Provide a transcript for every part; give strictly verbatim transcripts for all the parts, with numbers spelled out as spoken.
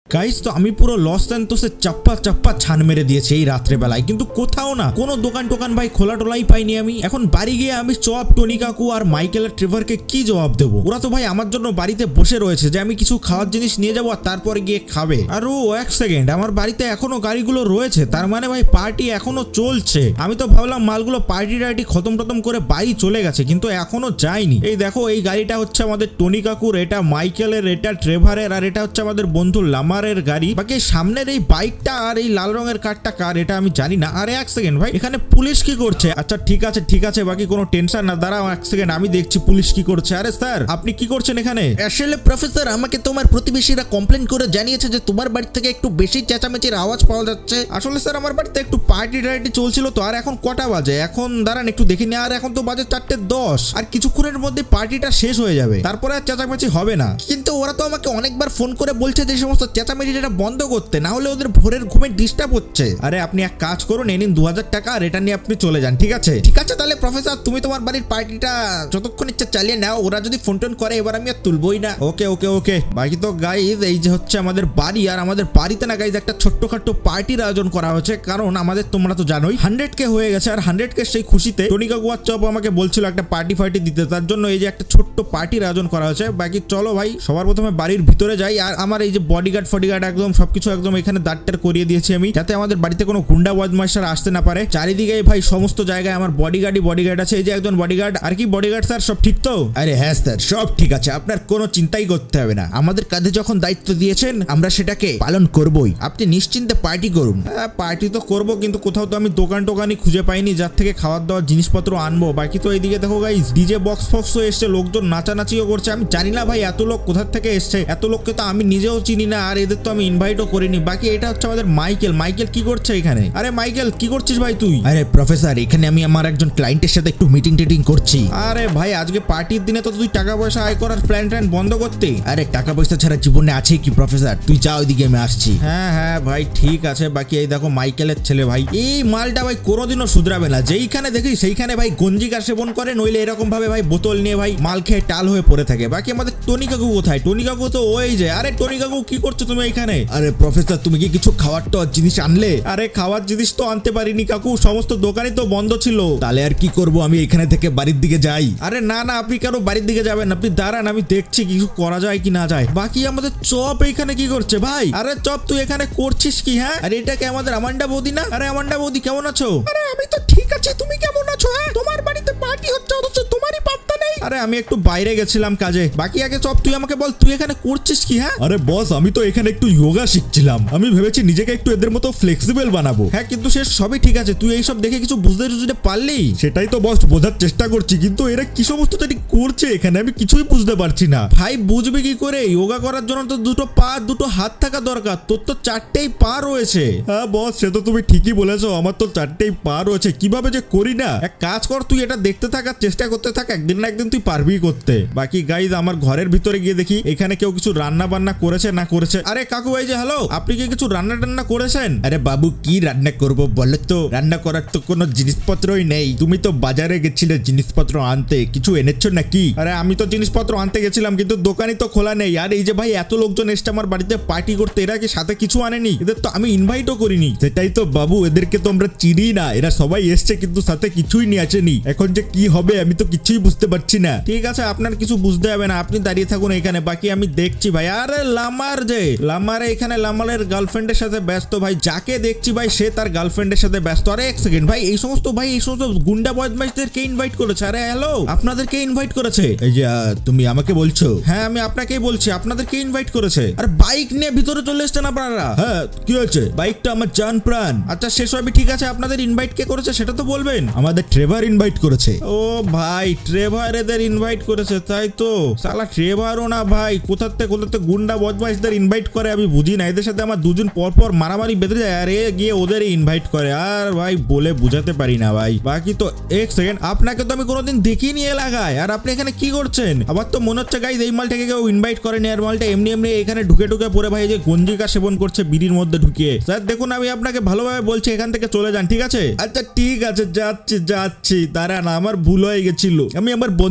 Guys তো আমি পুরো লস এন্টোসে চাপ্পা চাপ্পা ছান মেরে দিয়েছি এই রাত্রে বেলায়, কিন্তু কোথাও না কোনো দোকান টোকান ভাই খোলা টোলাই পাইনি আমি। এখন বাড়ি গিয়ে আমি চপ টনি কাকু আর মাইকেল আর ট্রেভারকে কি জবাব দেবো? ওরা তো ভাই আমার জন্য বাড়িতে বসে রয়েছে যে আমি কিছু খাওয়ার জিনিস নিয়ে যাবো আর তারপরে গিয়ে খাবে। আর ও এক সেকেন্ড, আমার বাড়িতে এখনো গাড়িগুলো রয়েছে, তার মানে ভাই পার্টি এখনো চলছে। আমি তো ভাবলাম মালগুলো পার্টি টার্টি খতম টতম করে বাড়ি চলে গেছে, কিন্তু এখনো যায়নি। এই দেখো এই গাড়িটা হচ্ছে আমাদের টনি কাকুর, এটা মাইকেলের, এটা ট্রেভারের, আর এটা হচ্ছে আমাদের বন্ধু লামারের গাড়ি। বাকি সামনের এই বাইকটা আর এই লাল রঙের কারটা কার এটা আমি জানি না। আরে এক সেকেন্ড ভাই, এখানে পুলিশ কি করছে? আচ্ছা ঠিক আছে ঠিক আছে, বাকি কোনো টেনশন না, দাঁড়াও এক সেকেন্ড আমি দেখছি পুলিশ কি করছে। আরে স্যার আপনি কি করছেন এখানে? আসলে প্রফেসর, আমাকে তোমার প্রতিবেশীরা কমপ্লেন করে জানিয়েছে যে তোমার বাড়ি থেকে একটু বেশি চেঁচামেচির আওয়াজ পাওয়া যাচ্ছে। আসলে স্যার আমার বাড়িতে একটু পার্টি টার্টি চলছিল তো। আর এখন কটা বাজে? এখন দাঁড়ান একটু দেখি না। আর এখন তো বাজে চারটে দশ, আর কিছুক্ষণের মধ্যে পার্টিটা শেষ হয়ে যাবে, তারপরে আর চেঁচামেচি হবে না। কিন্তু ওরা তো আমাকে অনেকবার ফোন করে বলছে যে সমস্ত চেঁচামেচিটা বন্ধ করতে, না হলে ওদের ভোরের ঘুমে ডিস্টার্ব হচ্ছে। আরে আপনি এক কাজ করুন, এ নিন দু হাজার টাকা, আর এটা নিয়ে আপনি চলে যান, ঠিক আছে? ঠিক আছে তাহলে প্রফেসর, তুমি তোমার বাড়ির পার্টিটা যতক্ষণ ইচ্ছা চালিয়ে নাও, ওরা যদি ফোন টোন করে এবার আমি আর তুলবই না। ওকে ওকে ওকে। বাকি তো গাইজ এই যে হচ্ছে আমাদের বাড়ি, আর আমাদের বাড়িতে না গাইজ একটা ছোট্টখাট্টো পার্টির আয়োজন করা হয়েছে, কারণ আমাদের তোমরা তো জানোই হান্ড্রেড কে হয়ে গেছে। আর হান্ড্রেড কে সেই খুশিতে টনি কাকু আর চপ আমাকে বলছিল একটা পার্টি ফার্টি দিতে, তার জন্য এই যে একটা ছোট্ট পার্টির আয়োজন করা হয়েছে। বাকি চলো ভাই সবার প্রথমে বাড়ির ভিতরে যাই। আর আমার এই যে বডিগার্ড ফডিগার্ড একদম সবকিছু একদম এখানে দাঁড়টার করিয়ে দিয়েছি আমি, যাতে আমাদের বাড়িতে কোনো গুন্ডা বদমাইশরা আসতে না পারে। চারিদিকে ভাই সমস্ত জায়গায় আমার বডিগার্ডই বডিগার্ড আছে। এই যে একজন বডিগার্ড। আর কি বডিগার্ড স্যার সব ঠিক তো? আরে হ্যাঁ স্যার, সব ঠিক আছে, আপনার কোনো চিন্তাই করতে হবে না। আমাদের কাঁধে যখন দায়িত্ব দিয়েছেন আমরা সেটাকে পালন করবই, আপনি নিশ্চিন্তে পার্টি করুন। হ্যাঁ পার্টি তো করবো, কিন্তু কোথাও তো আমি দোকান টোকানই খুঁজে পাইনি যার থেকে খাওয়ার দাওয়ার জিনিসপত্র আনবো। বাকি তো এইদিকে দেখো গাইস ডিজে বক্স ফক্সও এসছে, লোকজন নাচানাচিও করছে। আমি জানি না ভাই এত লোক কোথা থেকে এসছে, এত লোককে তো আমি নিজেও চিনি না, আর এদের তো আমি ইনভাইটও করিনি। বাকি এটা হচ্ছে আমাদের মাইকেল। মাইকেল কি করছে এখানে? আরে মাইকেল কি করছিস ভাই তুই? আরে প্রফেসর, এখানে আমি আমার একজন ক্লায়েন্টের সাথে একটু মিটিং টিটিং করছি। আরে ভাই আজকে পার্টির দিনে তো তুই টাকা পয়সা আয় করার প্ল্যান ট্যান বন্ধ করতে। আরে টাকা পয়সা ছাড়া জীবনে আছে কি প্রফেসর? তুই যা, ওইদিকে আমি আসছি। হ্যাঁ হ্যাঁ ভাই ঠিক আছে। বাকি এই দেখো মাইকেলের ছেলে ভাই, এই মালটা ভাই কোনোদিনও শুধরাবে না। যেইখানে দেখি সেইখানে ভাই গঞ্জিকা সেবন করে, নইলে এরকম ভাবে ভাই বোতল নিয়ে ভাই মাল খেয়ে টাল হয়ে পড়ে থাকে। বাকি আমাদের টনি কাকু কোথায়? টনি কাকু তো ওই যে। আরে টনি কাকু কি করছো তুমি এখানে? আরে প্রফেসর, তুমি কি কিছু খাওয়ার তো জিনিস আনলে? আরে খাওয়ার জিনিস তো আনতে পারিনি কাকু, সমস্ত দোকানই তো বন্ধ ছিল। তাহলে আর কি করব, আমি এখানে থেকে বাড়ির দিকে যাই? আরে না না, আপনি কেন বাড়ির দিকে যাবেন? আপনি দাঁড়ান, আমি দেখছি কিছু করা যায় কি না যায়। বাকি আমাদের চপ এখানে কি করছে ভাই? আরে চপ তুই এখানে করছিস কি? হ্যাঁ আরে এটা কি আমাদের আমান্ডা বৌদি না? আরে আমান্ডা বৌদি কেমন আছো? আরে আমি তো ঠিক আছি, তুমি কেমন আছো? হ্যাঁ তোমার বাড়িতে পার্টি হচ্ছে অথচ তোমারই পাত্তা নেই। আরে আমি একটু বাইরে গেছিলাম কাজে। বাকি আগে চপ তুই আমাকে বল, তুই এখানে করছিস কি? হ্যাঁ আরে বস, আমি তো এখানে একটু যোগা শিখছিলাম। আমি ভেবেছি নিজেকে একটু এদের মতো ফ্লেক্সিবল বানাবো। হ্যাঁ কিন্তু সে সবই ঠিক আছে, তুই এইসব দেখে কিছু বুঝতে বুঝতে পারলি? সেটাই তো বস বোঝার চেষ্টা করছি, কিন্তু এরা কি সমস্ত জানি করছে এখানে আমি কিছুই বুঝতে পারছি না। ভাই বুঝবি কি করে? যোগা করার জন্য তো দুটো পা দুটো হাত থাকা দরকার, তোর তো চারটেই পা রয়েছে। হ্যাঁ বস, সে তো তুমি ঠিকই বলেছো, আমার তো চারটেই পা রয়েছে, কিভাবে যে করি না। এক কাজ কর, তুই এটা দেখতে থাকার চেষ্টা করতে থাক, একদিন না একদিন তুই পারবি করতে। বাকি গাইজ আমার ঘরের ভিতরে গিয়ে দেখি এখানে কেউ কিছু রান্না বান্না করেছে না করেছে। আরে কাকু এই যে হ্যালো, আপনি কি কিছু রান্না টান্না করেছেন? আরে বাবু কি রান্না করবো বলো তো? রান্না করার তো কোনো জিনিসপত্রই নেই। তুমি তো বাজারে গেছিলে জিনিসপত্র আনতে, কিছু এনেছো নাকি? আরে আমি তো জিনিসপত্র আনতে গেছিলাম, কিন্তু দোকানই তো খোলা নেই। আর এই যে ভাই এত লোকজন এসছে আমার বাড়িতে পার্টি করতে, এরা কি সাথে কিছু আনেনি? এদের তো আমি ইনভাইটও করিনি। সেটাই তো বাবু, এদেরকে তো আমরা চিনি না, এরা সবাই এসছে কিন্তু সাথে কিছুই নিয়ে আসেনি। এখন যে কি হবে আমি তো কিছুই বুঝতে পারছি না। ঠিক আছে আপনার কিছু বুঝতে হবে না, আপনি দাঁড়িয়ে থাকুন এখানে, বাকি আমি দেখছি ভাই। আরে লামার যে লামারে এখানে লামারের গার্লফ্রেন্ডের সাথে ব্যস্ত ভাই, যাকে দেখছি ভাই সে তার গার্লফ্রেন্ডের সাথে ব্যস্ত। আরে এক সেকেন্ড ভাই, এই সমস্ত ভাই এই সমস্ত গুন্ডা বদমাইশদেরকে ইনভাইট করেছে? আরে হ্যালো, আপনাদেরকে ইনভাইট করেছে? এই যে তুমি আমাকে বলছো? হ্যাঁ আমি আপনাকেই বলছি, আপনাদেরকে ইনভাইট করেছে। আর বাইক নিয়ে ভিতরে চলে এসছেন আপনারা। হ্যাঁ কি হয়েছে? বাইকটা আমার জান প্রাণ। আচ্ছা সে সবই ঠিক আছে, আপনাদের ইনভাইট কে করেছে সেটা তো বলবেন। আমাদের ট্রেভার ইনভাইট করেছে। ও ভাই ট্রেভার এদের ইনভাইট করেছে, তাই তো? শালা ট্রেভারও না ভাই, কোথার থেকে কোথাতে গুন্ডা বদমাইশদের ইনভাইট করে আমি বুঝি না। এদের সাথে আমার দুদিন পর পর মারামারি বেঁধে যায়, আর এ গিয়ে ওদের ইনভাইট করে। আর ভাই বলে বুঝাতে পারি না ভাই। বাকি তো এক সেকেন্ড, আপনাকে তো আমি কোনোদিন দেখিনি এলাকায়, আর আপনি এখানে কি করছেন? আবার তো মনে হচ্ছে গাইজ এই মালটাকে কেউ ইনভাইট করেনি, আর মালটা এমনি এমনি এখানে ঢুকে ঢুকে পড়ে ভাই যে গঞ্জিকা সেবন করছে বিড়ির মধ্যে ঢুকিয়ে। স্যার দেখুন আমি আপনাকে ভালোভাবে বলছি এখান থেকে চলে যান, ঠিক আছে? আচ্ছা ঠিক আছে, যাচ্ছি যাচ্ছি। দাঁড়ান, আমার ভুল হয়ে গেছিল, আমি আমার বন্ধু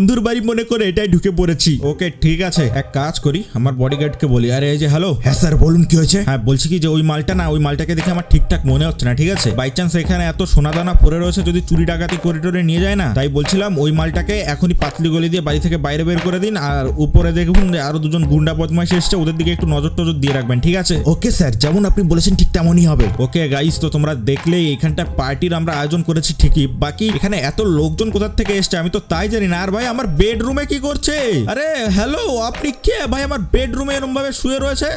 বন্ধুর বাড়ি মনে করে এটাই ঢুকে পড়েছি। ওকে ঠিক আছে, এক কাজ করি, আমার বডিগার্ডকে বলি। আরে এই যে হ্যালো। হ্যাঁ স্যার বলুন কি হয়েছে? হ্যাঁ বলছি কি যে ওই মালটা না, ওই মালটাকে দেখে আমার ঠিকঠাক মনে হচ্ছে না, ঠিক আছে? বাই চান্স এখানে এত সোনা দানা পড়ে রয়েছে, যদি চুরি ডাকাতি করিডোরে নিয়ে যায় না, তাই বলছিলাম ওই মালটাকে এখনই পাতলি গলি দিয়ে বাড়ি থেকে বাইরে বের করে দিন। আর উপরে দেখুন আরো দুজন গুন্ডা বদমাইশ এসছে, ওদের দিকে একটু নজর টজর দিয়ে রাখবেন, ঠিক আছে? ওকে স্যার, যেমন আপনি বলেছেন ঠিক তেমনই হবে। ওকে গাইস, তো তোমরা দেখলেই এখানটা পার্টির আমরা আয়োজন করেছি ঠিকই, বাকি এখানে এত লোকজন কোথা থেকে এসছে আমি তো তাই জানি না। আর ভাই আমার বেডরুমে কি করছে? আরে হ্যালো, আপনি কে ভাই? আমার বেডরুমে এরকম ভাবে শুয়ে রয়েছে।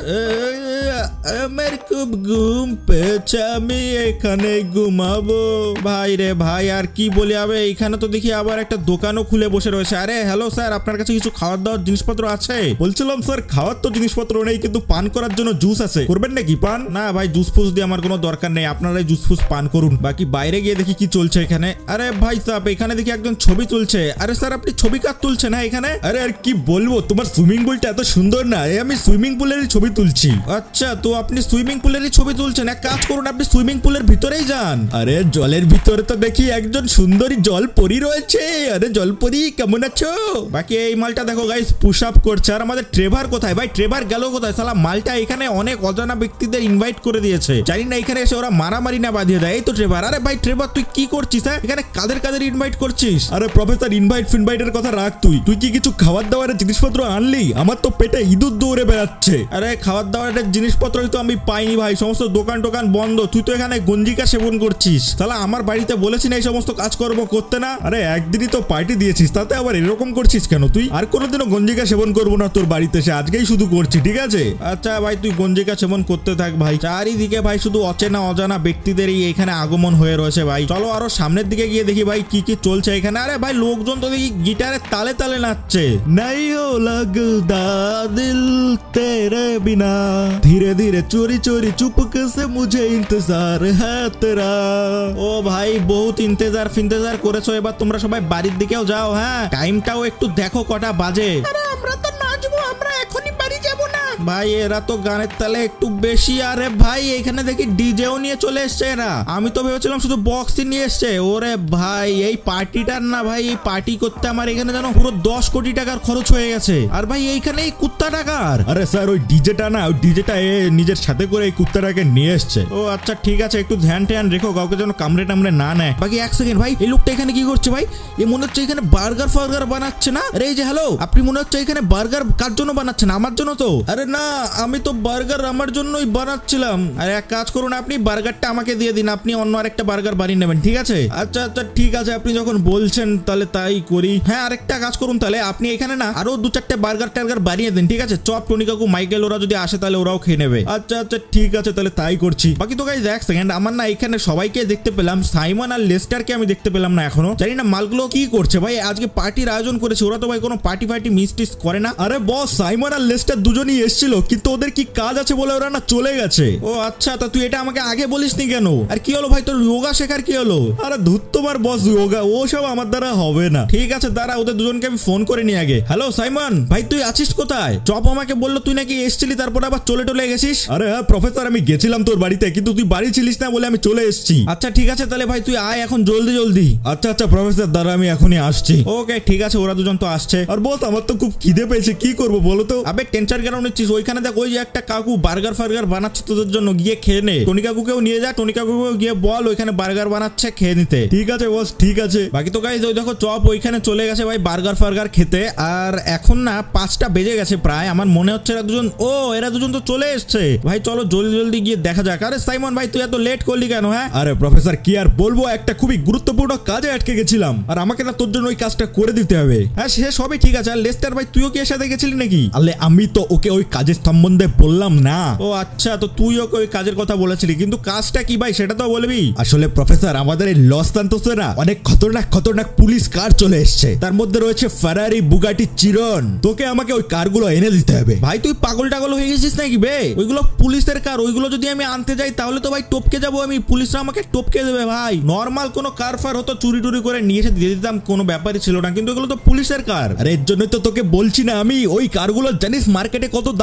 আমার খুব ঘুম পেয়েছে, আমি এখানে ঘুমাবো। ভাই রে ভাই, আর কি বলি হবে, এখানে তো দেখি আবার একটা দোকানও খুলে বসে রয়েছে। আরে হ্যালো স্যার, আপনার কাছে কিছু খাওয়ার দাওয়ার জিনিসপত্র আছে? বলছিলাম স্যার খাওয়ার তো জিনিসপত্র নেই, কিন্তু পান করার জন্য জুস আছে, করবেন নাকি পান? না ভাই, জুস ফুস দিয়ে আমার কোনো দরকার নেই, আপনারাই জুস ফুস পান করুন। বাকি বাইরে গিয়ে দেখি কি চলছে এখানে। আরে ভাই সাহেব, এখানে দেখি একজন ছবি তুলছে। আরে স্যার আপনি ছবি কার তুলছেন? হ্যাঁ এখানে। আরে আর কি বলবো, তোমার সুইমিং পুলটা এত সুন্দর না, আমি সুইমিং পুলেরই ছবি তুলছি। আচ্ছা, তো আপনি সুইমিং পুলেরই ছবি তুলছেন, এক কাজ করুন আপনি সুইমিং পুলের ভিতরেই যান। আরে জলের ভিতরে তো দেখি একজন সুন্দরী জলপরি রয়েছে। আরে জলপরি কেমন আছো? বাকি এই মালটা দেখো গাইস, পুশ আপ করছে। আর আমাদের ট্রেভার কোথায় ভাই? ট্রেভার গেল কোথায়? শালা মালটা এখানে অনেক অজানা ব্যক্তিদের ইনভাইট করে দিয়েছে, জানি না এখানে এসে ওরা মারামারি না বাঁধিয়ে দেয়। এই তো ট্রেভার। আরে ভাই ট্রেভার, তুই কি করছিস? হ্যাঁ এখানে কাদের কাদের ইনভাইট করছিস? আরে প্রফেসর, ইনভাইট ফিনভাইটের কথা রাখ, তুই তুই কি কিছু খাবার দাবারের জিনিসপত্র আনলি? আমার তো পেটে ইঁদুর দৌড়ে বেড়াচ্ছে। আরে খাবার দাবারের জিনিসপত্রই তো আমি পাইনি ভাই, সমস্ত দোকান টোকান বন্ধ। তুই তো এখানে গঞ্জিকা সেবন করছিস। তাহলে আমার বাড়িতে বলেছি না এই সমস্ত কাজকর্ম করতে না? আরে একদিনই তো পার্টি দিয়েছিস, তাতে আবার এরকম করছিস কেন তুই? আর কোনোদিনও গঞ্জিকা সেবন করবো না তোর বাড়িতে, সে আজকেই শুধু করছি, ঠিক আছে? আচ্ছা ভাই, তুই গঞ্জিকা সেবন করতে থাক ভাই। চারিদিকে ভাই শুধু অচেনা অজানা ব্যক্তিদেরই এখানে আগমন হয়ে রয়েছে ভাই। চলো আরো সামনের দিকে গিয়ে দেখি ভাই কি কি চলছে এখানে। আরে ভাই লোকজন তো দেখি গিটারের তালে তালে নাচছে। নাই হো লাগদা দিল তেরে বিনা, ধীরে ধীরে চোরি চোরি চুপকে সে মুঝে ইন্তজার হ্যাঁ তেরা। ও ভাই বহুত ইন্তজার ফিন্তজার করেছো, এবার তোমরা সবাই বাড়ির দিকেও যাও। হ্যাঁ টাইমটাও একটু দেখো কটা বাজে। আমরা তো নাচবো, আমরা এখনই বাড়ি যাবো না ভাই। এরা তো গানের তালে একটু বেশি। আরে ভাই এখানে দেখি ডিজেও নিয়ে চলে এসছে এরা, আমি তো ভেবেছিলাম শুধু বক্সই নিয়ে এসছে। ওরে ভাই এই পার্টিটার না ভাই, এই পার্টি করতে আমার এখানে যেন পুরো দশ কোটি টাকার খরচ হয়ে গেছে। আর ভাই এইখানে এই কুত্তা টাকার। আরে স্যার ওই ডিজেটা না, ওই ডিজেটা এ নিজের সাথে করে এই কুত্তাটাকে নিয়ে এসছে। ও আচ্ছা ঠিক আছে, একটু ধ্যান ট্যান রেখো, কাউকে যেন কামড়ে টামড়ে না নেয়। বাকি এক সেকেন্ড ভাই, এই লোকটা এখানে কি করছে ভাই? এ মনে হচ্ছে এখানে বার্গার ফার্গার বানাচ্ছে না? আরে এই যে হ্যালো, আপনি মনে হচ্ছে এখানে বার্গার কার জন্য বানাচ্ছেন? আমার জন্য তো? আরে না, আমি তো বার্গার আমার জন্যই বানাচ্ছিলাম। আরে এক কাজ করুন, আপনি বার্গারটা আমাকে দিয়ে দিন, আপনি অন্য আরেকটা বার্গার বানিয়ে নেবেন, ঠিক আছে? আচ্ছা আচ্ছা ঠিক আছে, আপনি যখন বলছেন তাহলে তাই করি। হ্যাঁ আরেকটা কাজ করুন তাহলে, আপনি এখানে না আরো দু চারটে বার্গার টার্গার বানিয়ে দিন, ঠিক আছে? চপ, টনি কাকু, মাইকেল ওরা যদি আসে তাহলে ওরাও খেয়ে নেবে। আচ্ছা আচ্ছা ঠিক আছে, তাহলে তাই করছি। বাকি তো গাইস এক সেকেন্ড, আমার না এখানে সবাইকে দেখতে পেলাম, সাইমন আর লেস্টারকে আমি দেখতে পেলাম না এখনো। জানি না মালগুলো কি করছে ভাই, আজকে পার্টির আয়োজন করেছে, ওরা তো ভাই কোনো পার্টি ফার্টি মিস টিস করে না। আরে বস, সাইমন আর লেস্টার দুজনই এসেছিল, কিন্তু ওদের কি কাজ আছে বলে ওরা না চলে গেছে। ও আচ্ছা, তা তুই এটা আমাকে আগে বলিসনি কেন? আর কি হলো ভাই, তোর যোগা শেখার কি হলো? আরে ধুত তোমার বস, যোগা ও সব আমার দ্বারা হবে না। ঠিক আছে দাঁড়া, ওদের দুজনকে আমি ফোন করে নিয়ে আগে। হ্যালো সাইমন ভাই, তুই আছিস কোথায়? চপ আমাকে বললো তুই নাকি এসেছিলি, তারপর আবার চলে টলে গেছিস। আরে হ্যাঁ প্রফেসর, আমি গেছিলাম তোর বাড়িতে, কিন্তু তুই বাড়ি ছিলিস না বলে আমি চলে এসেছি। আচ্ছা ঠিক আছে, তাহলে ভাই তুই আয় এখন জলদি জলদি। আচ্ছা আচ্ছা প্রফেসর, দাঁড়া আমি এখনই আসছি। ওকে ঠিক আছে, ওরা দুজন তো আসছে। আর বস আমার তো খুব খিদে পেয়েছে, কি করবো বলো তো? আবে টেনশন কেন নিচ্ছিস? ওইখানে দেখ ওই যে একটা কাকু বার্গার ফার্গার বানাচ্ছে তোদের জন্য, গিয়ে খেয়ে নে। টনি কাকুকেও নিয়ে যা, টনি কাকুকেও গিয়ে বল ওইখানে বার্গার বানাচ্ছে, খেয়ে নিতে। ঠিক আছে বস, ঠিক আছে। বাকি তো গাইস ওই দেখো চপ ওইখানে চলে গেছে ভাই বার্গার ফার্গার খেতে। আর এখন না পাঁচটা বেজে গেছে প্রায়, আমার মনে হচ্ছে এরা দুজন, ও এরা দুজন তো চলে এসছে ভাই। চলো জলদি জলদি গিয়ে দেখা যাক। আরে সাইমন ভাই তুই এত লেট করলি কেন? হ্যাঁ আরে প্রফেসর কি আর বলবো, একটা খুবই গুরুত্বপূর্ণ কাজে আটকে গেছিলাম, আর আমাকে না তোর জন্য ওই কাজটা করে দিতে হবে। হ্যাঁ সে সবই ঠিক আছে। আর লেস্টার ভাই তুইও কি এর সাথে গেছিলি নাকি? আরে আমি তো ওকে ওই কাজের সম্বন্ধে বললাম না। ও আচ্ছা, তো তুই ওকে ওই কাজের কথা বলেছিলি, কিন্তু কাজটা কি ভাই সেটা তো বলবি। আসলে প্রফেসর আমাদের এই লস সান্তোসে না অনেক খতরনাক খতরনাক পুলিশ কার চলে এসছে, তার মধ্যে রয়েছে ফেরারি, বুগাটি, চিরন। তোকে আমাকে ওই কারগুলো এনে দিতে হবে। ভাই তুই পাগল টাগল হয়ে গেছিস নাকি বে? ওইগুলো পুলিশের কার, ওইগুলো যদি আমি আনতে যাই তাহলে তো ভাই টপকে যাবো আমি, পুলিশরা আমাকে টপকে দেবে ভাই। নর্মাল কোনো কার ফার হতো চুরি টুরি করে নিয়ে এসে দিয়ে দিতাম, কোনো ব্যাপারই ছিল না, কিন্তু এগুলো তো পুলিশের কার। আরে এর জন্যই তো তোকে বলছি না আমি, ওই কারগুলো জানিস মার্কেটে কত দাম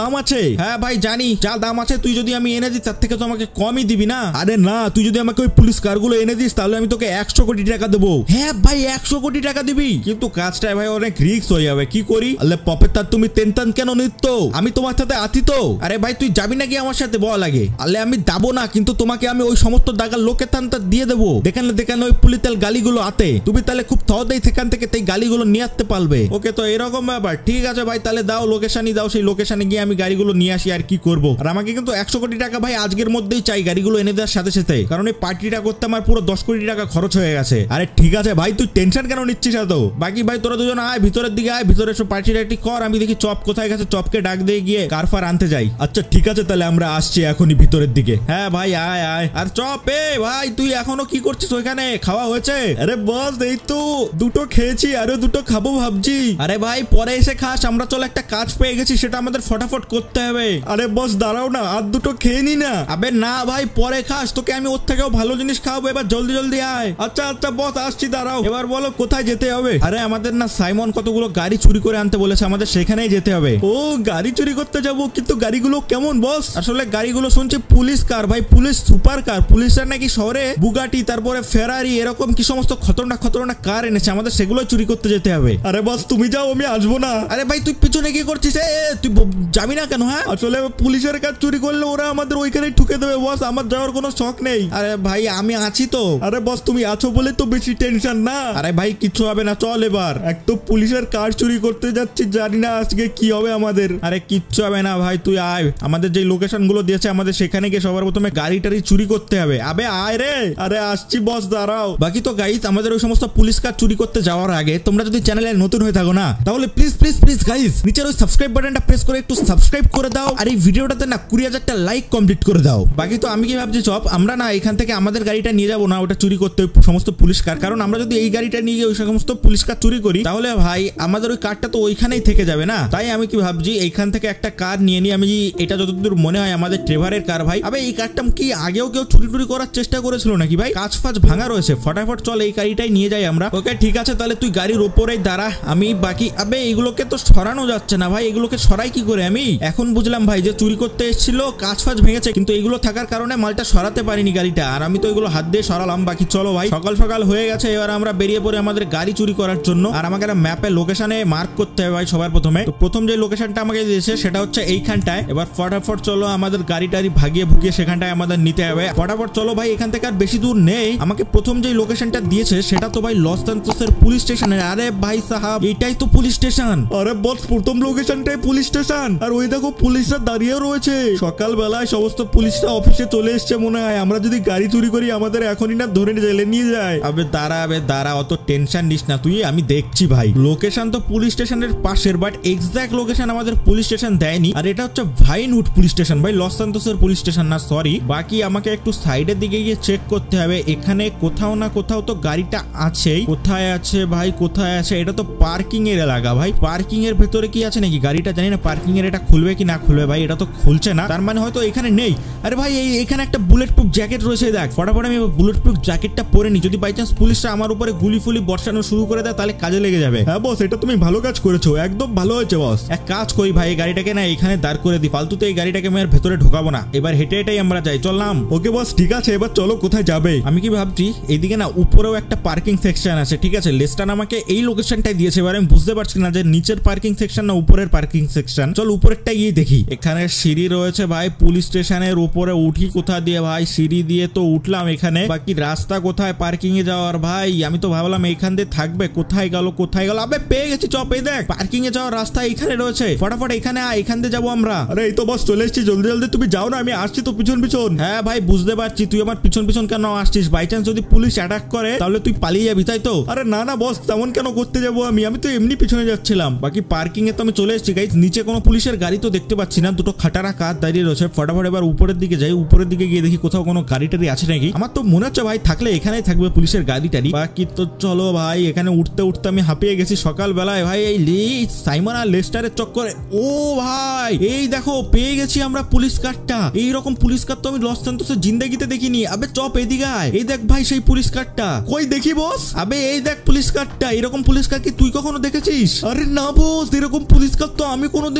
দাম আছে। হ্যাঁ ভাই জানি, যা দাম আছে তুই যদি আমি এনে দিই তার থেকে তো আমাকে কমই দিবি না। আরে না, তুই যদি আমাকে ওই পুলিশ কারগুলো এনে দিস তাহলে আমি তোকে একশো কোটি টাকা দেবো। হ্যাঁ ভাই একশো কোটি টাকা দিবি, কিন্তু কাজটা ভাই অনেক রিস্ক হয়ে যাবে। কি করি? আলে পপের তার তুমি টেনশন কেন নিত? আমি তোমার সাথে আছি তো। আরে ভাই তুই যাবি নাকি আমার সাথে বল আগে? আলে আমি যাবো না, কিন্তু তোমাকে আমি ওই সমস্ত দাগার লোকেশনটা দিয়ে দেবো, দেখানে দেখানে ওই পুলিশের গালিগুলো আতে, তুমি তাহলে খুব সহজেই সেখান থেকে সেই গালিগুলো নিয়ে আসতে পারবে। ওকে তো এরকম ব্যাপার, ঠিক আছে ভাই তাহলে দাও লোকেশনই দাও, সেই লোকেশনে গিয়ে আমি গাড়িগুলো নিয়ে আসি। আর কি করবো, আর আমাকে কিন্তু একশো কোটি টাকা ভাই আজকের মধ্যেই চাই গাড়িগুলো এনে দেওয়ার সাথে সাথে, কারণ এই পার্টিটা করতে আমার পুরো দশ কোটি টাকা খরচ হয়ে গেছে। আরে ঠিক আছে ভাই তুই টেনশন কেন নিচ্ছিস এত? বাকি ভাই তোরা দুজন আয় ভিতরের দিকে আয়, ভিতরে সব পার্টিটা একটি কর, আমি দেখি চপ কোথায় গেছে, চপকে ডাক দিয়ে গিয়ে কারফার আনতে যাই। আচ্ছা ঠিক আছে তাহলে আমরা আসছি এখনই ভিতরের দিকে। হ্যাঁ ভাই আয় আয়। আর চপ এ ভাই তুই এখনো কি করছিস ওইখানে? খাওয়া হয়েছে? আরে বস এই তো দুটো খেয়েছি, আরো দুটো খাবো ভাবছি। আরে ভাই পরে এসে খাস, আমরা চল একটা কাজ পেয়ে গেছি, সেটা আমাদের ফটাফট করতে হবে। আরে বস দাঁড়াও না, আর দুটো খেয়ে নি না। আবে না ভাই পরে খাস, তোকে আমি ওর থেকেও ভালো জিনিস খাওয়াবো, এবার জলদি জলদি আয়। আচ্ছা আচ্ছা বস আসছি দাঁড়াও। এবার বলো কোথায় যেতে হবে? আরে আমাদের না সাইমন কতগুলো গাড়ি চুরি করে আনতে বলেছে, আমাদের সেখানেই যেতে হবে। ও গাড়ি চুরি করতে যাবো, কিন্তু গাড়িগুলো কেমন বস? আসলে গাড়িগুলো শুনছি পুলিশ কার ভাই, পুলিশ সুপার কার। পুলিশরা নাকি শহরে বুগাটি তারপরে ফেরারি এরকম কি সমস্ত খতরনাক খতরনাক কার এনেছে, আমাদের সেগুলো চুরি করতে যেতে হবে। আরে বস তুমি যাও, আমি আসবো না। আরে ভাই তুই পিছনে কি করছিস? তুই যাবি না কেন? হ্যাঁ আসলে পুলিশের কাজ চুরি করলে ওরা আমাদের ওইখানেই ঠুকে দেবে বস, আমার যাওয়ার কোনো শখ নেই। আরে ভাই আমি আছি তো। আরে বস তুমি আছো বলে তো বেশি টেনশন না। আরে ভাই কিছু হবে না, চল এবার। এক তো পুলিশের কার চুরি করতে যাচ্ছি, জানি না আজকে কি হবে আমাদের। আরে কিচ্ছু হবে না ভাই তুই আয়, আমাদের যে লোকেশন গুলো দিয়েছে আমাদের সেখানে গিয়ে সবার প্রথমে গাড়ি টাড়ি চুরি করতে হবে। আবে আয় রে। আরে আসছি বস দাঁড়াও। বাকি তো গাইস আমাদের ওই সমস্ত পুলিশ কার চুরি করতে যাওয়ার আগে তোমরা যদি চ্যানেলে নতুন হয়ে থাকো না, তাহলে প্লিজ প্লিজ প্লিজ গাইস নিচের ওই সাবস্ক্রাইব বাটনটা প্রেস করে একটু সাবস্ক্রাইব করে দাও, আর এই ভিডিওটাতে না কুড়ি হাজারটা লাইক কমপ্লিট করে দাও। বাকি তো আমি কি ভাবছি চপ, আমরা না এখান থেকে আমাদের গাড়িটা নিয়ে যাবো না ওটা চুরি করতে ওই সমস্ত পুলিশ কার, কারণ আমরা যদি এই গাড়িটা নিয়ে গিয়ে ওই সমস্ত পুলিশ কার চুরি করি তাহলে ভাই আমাদের ওই কারটা তো ওইখানেই থেকে যাবে না। তাই আমি কি ভাবছি এইখান থেকে একটা কার নিয়ে নিই। আমি এটা যতদূর মনে হয় আমাদের ট্রেভারের কার ভাই। আবে এই কারটা কি আগেও কেউ চুরি টুরি করার চেষ্টা করেছিল নাকি ভাই? কাঁচ ফাঁচ ভাঙা রয়েছে, ফটাফট চল এই গাড়িটাই নিয়ে যাই আমরা। ওকে ঠিক আছে তাহলে তুই গাড়ির ওপরেই দাঁড়া, আমি বাকি। আবে এগুলোকে তো সরানো যাচ্ছে না ভাই, এগুলোকে সরাই কি করে? আমি এখন বুঝলাম ভাই যে চুরি করতে এসেছিল কাঁচ ফাঁচ ভেঙেছে, কিন্তু এগুলো থাকার কারণে মালটা সরাতে পারিনি গাড়িটা, আর আমি তো এগুলো হাত দিয়ে সরালাম। বাকি চলো ভাই সকাল সকাল হয়ে গেছে, এবার আমরা বেরিয়ে পড়ে আমাদের গাড়ি চুরি করার জন্য। আর আমাকে একটা ম্যাপে লোকেশনে মার্ক করতে হবে ভাই সবার প্রথমে। তো প্রথম যে লোকেশনটা আমাকে দিয়েছে সেটা হচ্ছে এইখানটায়। এবার ফটাফট চলো আমাদের গাড়ি টাড়ি ভাগিয়ে ভুগিয়ে সেখানটায় আমাদের নিতে হবে। ফটাফট চলো ভাই, এখান থেকে আর বেশি দূর নেই। আমাকে প্রথম যে লোকেশনটা দিয়েছে সেটা তো ভাই লস সান্তোসের পুলিশ স্টেশনের। আরে ভাই সাহাব এটাই তো পুলিশ স্টেশন। আরে বস প্রথম লোকেশনটাই পুলিশ স্টেশন, আর ওই দেখো পুলিশরা দাঁড়িয়ে রয়েছে। সকালবেলায় সমস্ত পুলিশরা অফিসে চলে এসছে মনে হয়। আমরা যদি গাড়ি চুরি করি আমাদের এখনই না ধরে জেলে নিয়ে যায়। আবে দাঁড়া আবে দাঁড়া, অত টেনশন নিস না তুই, আমি দেখছি ভাই। লোকেশন তো পুলিশ স্টেশনের পাশের, বাট এক্সাক্ট লোকেশন আমাদের পুলিশ স্টেশন দেয়নি। আর এটা হচ্ছে ভাইনউড পুলিশ স্টেশন ভাই, লস সান্তোসের পুলিশ স্টেশন না, সরি। বাকি আমাকে একটু সাইডের দিকে গিয়ে চেক করতে হবে, এখানে কোথাও না কোথাও তো গাড়িটা আছেই। কোথায় আছে ভাই কোথায় আছে? এটা তো পার্কিং এর এলাকা ভাই, পার্কিং এর ভেতরে কি আছে নাকি গাড়িটা জানি না। পার্কিং এর এটা খুলবে কি না খুলবে ভাই, এটা তো খুলছে না, তার মানে হয়তো এখানে নেই। আরে ভাই এই এখানে একটা বুলেট প্রুফ জ্যাকেট রয়েছে, দেখ ফটাফট আমি বুলেট প্রুফ জ্যাকেটটা পরে নি, যদি বাই চান্স পুলিশরা আমার উপরে গুলি ফুলি বর্ষানো শুরু করে দেয় তাহলে কাজে লেগে যাবে। হ্যাঁ বস এটা তুমি ভালো কাজ করেছো, একদম ভালো হয়েছে বস। এক কাজ করি ভাই, এই গাড়িটাকে না এখানে দাঁড় করে দিই, ফালতুতে এই গাড়িটাকে আমি আর ভেতরে ঢোকাবো না। এবার হেঁটে হেঁটেই আমরা যাই, চললাম। ওকে বস ঠিক আছে, এবার চলো কোথায় যাবে? আমি কি ভাবছি এইদিকে না উপরেও একটা পার্কিং সেকশন আছে, ঠিক আছে। লেস্টান আমাকে এই লোকেশনটাই দিয়েছে, এবার আমি বুঝতে পারছি না যে নিচের পার্কিং সেকশন না উপরের পার্কিং সেকশন। চল উপরেরটা গিয়ে দেখি। এখানে সিঁড়ি রয়েছে ভাই, পুলিশ স্টেশনের উপরে উঠি কোথা দিয়ে ভাই? সিঁড়ি দিয়ে তো উঠলাম এখানে, বাকি রাস্তা কোথায় পার্কিং এ যাওয়ার ভাই? আমি তো ভাবলাম এইখান দিয়ে থাকবে, কোথায় গেল কোথায় গেল? আবে পেয়ে গেছি চপ, এই দেখ পার্কিং এ যাওয়ার রাস্তা এখানে রয়েছে, ফটাফট এখানে আয়, এখান দিয়ে যাবো আমরা। আরে এই তো বস চলে এসেছি, জলদি জলদি তুমি যাও না, আমি আসছি তো পিছন পিছন। হ্যাঁ ভাই বুঝতে পারছি, তুই আমার পিছন পিছন কেন আসছিস? বাই চান্স যদি পুলিশ অ্যাটাক করে তাহলে তুই পালিয়ে যাবি তাই তো? আরে না না বস তেমন কেন করতে যাবো আমি, আমি তো এমনি পিছনে যাচ্ছিলাম। বাকি পার্কিং এ তো আমি চলে এসেছি গাইস, নিচে কোনো পুলিশের গাড়ি তো দেখতে পাচ্ছি না, দুটো খাটারা কার দাঁড়িয়ে রয়েছে। ফটাফট এবার উপরের দিকে যাই, উপরের দিকে গিয়ে দেখি কোথাও কোনো গাড়ি টাড়ি আছে নাকি। আমার তো মনে হচ্ছে ভাই থাকলে এখানেই থাকবে পুলিশের গাড়ি টাড়ি। বাকি তো চলো ভাই, এখানে উঠতে উঠতে আমি হাঁপিয়ে গেছি সকালবেলায় ভাই, এই সাইমন আর লেস্টারের চক্করে। ও ভাই এই দেখো পেয়ে গেছি আমরা পুলিশ কারটা। এইরকম পুলিশ কার তো আমি লস সান্তোসের জিন্দেগিতে দেখিনি। আবে চপ এদিকে আয়, এই দেখ ভাই সেই পুলিশ কারটা। কই দেখি বস? আবে এই দেখ পুলিশ কারটা, এরকম পুলিশ কার কি তুই কখনো দেখেছিস? আরে না বস এরকম পুলিশ কার তো আমি কোনোদিনও দেখিনি।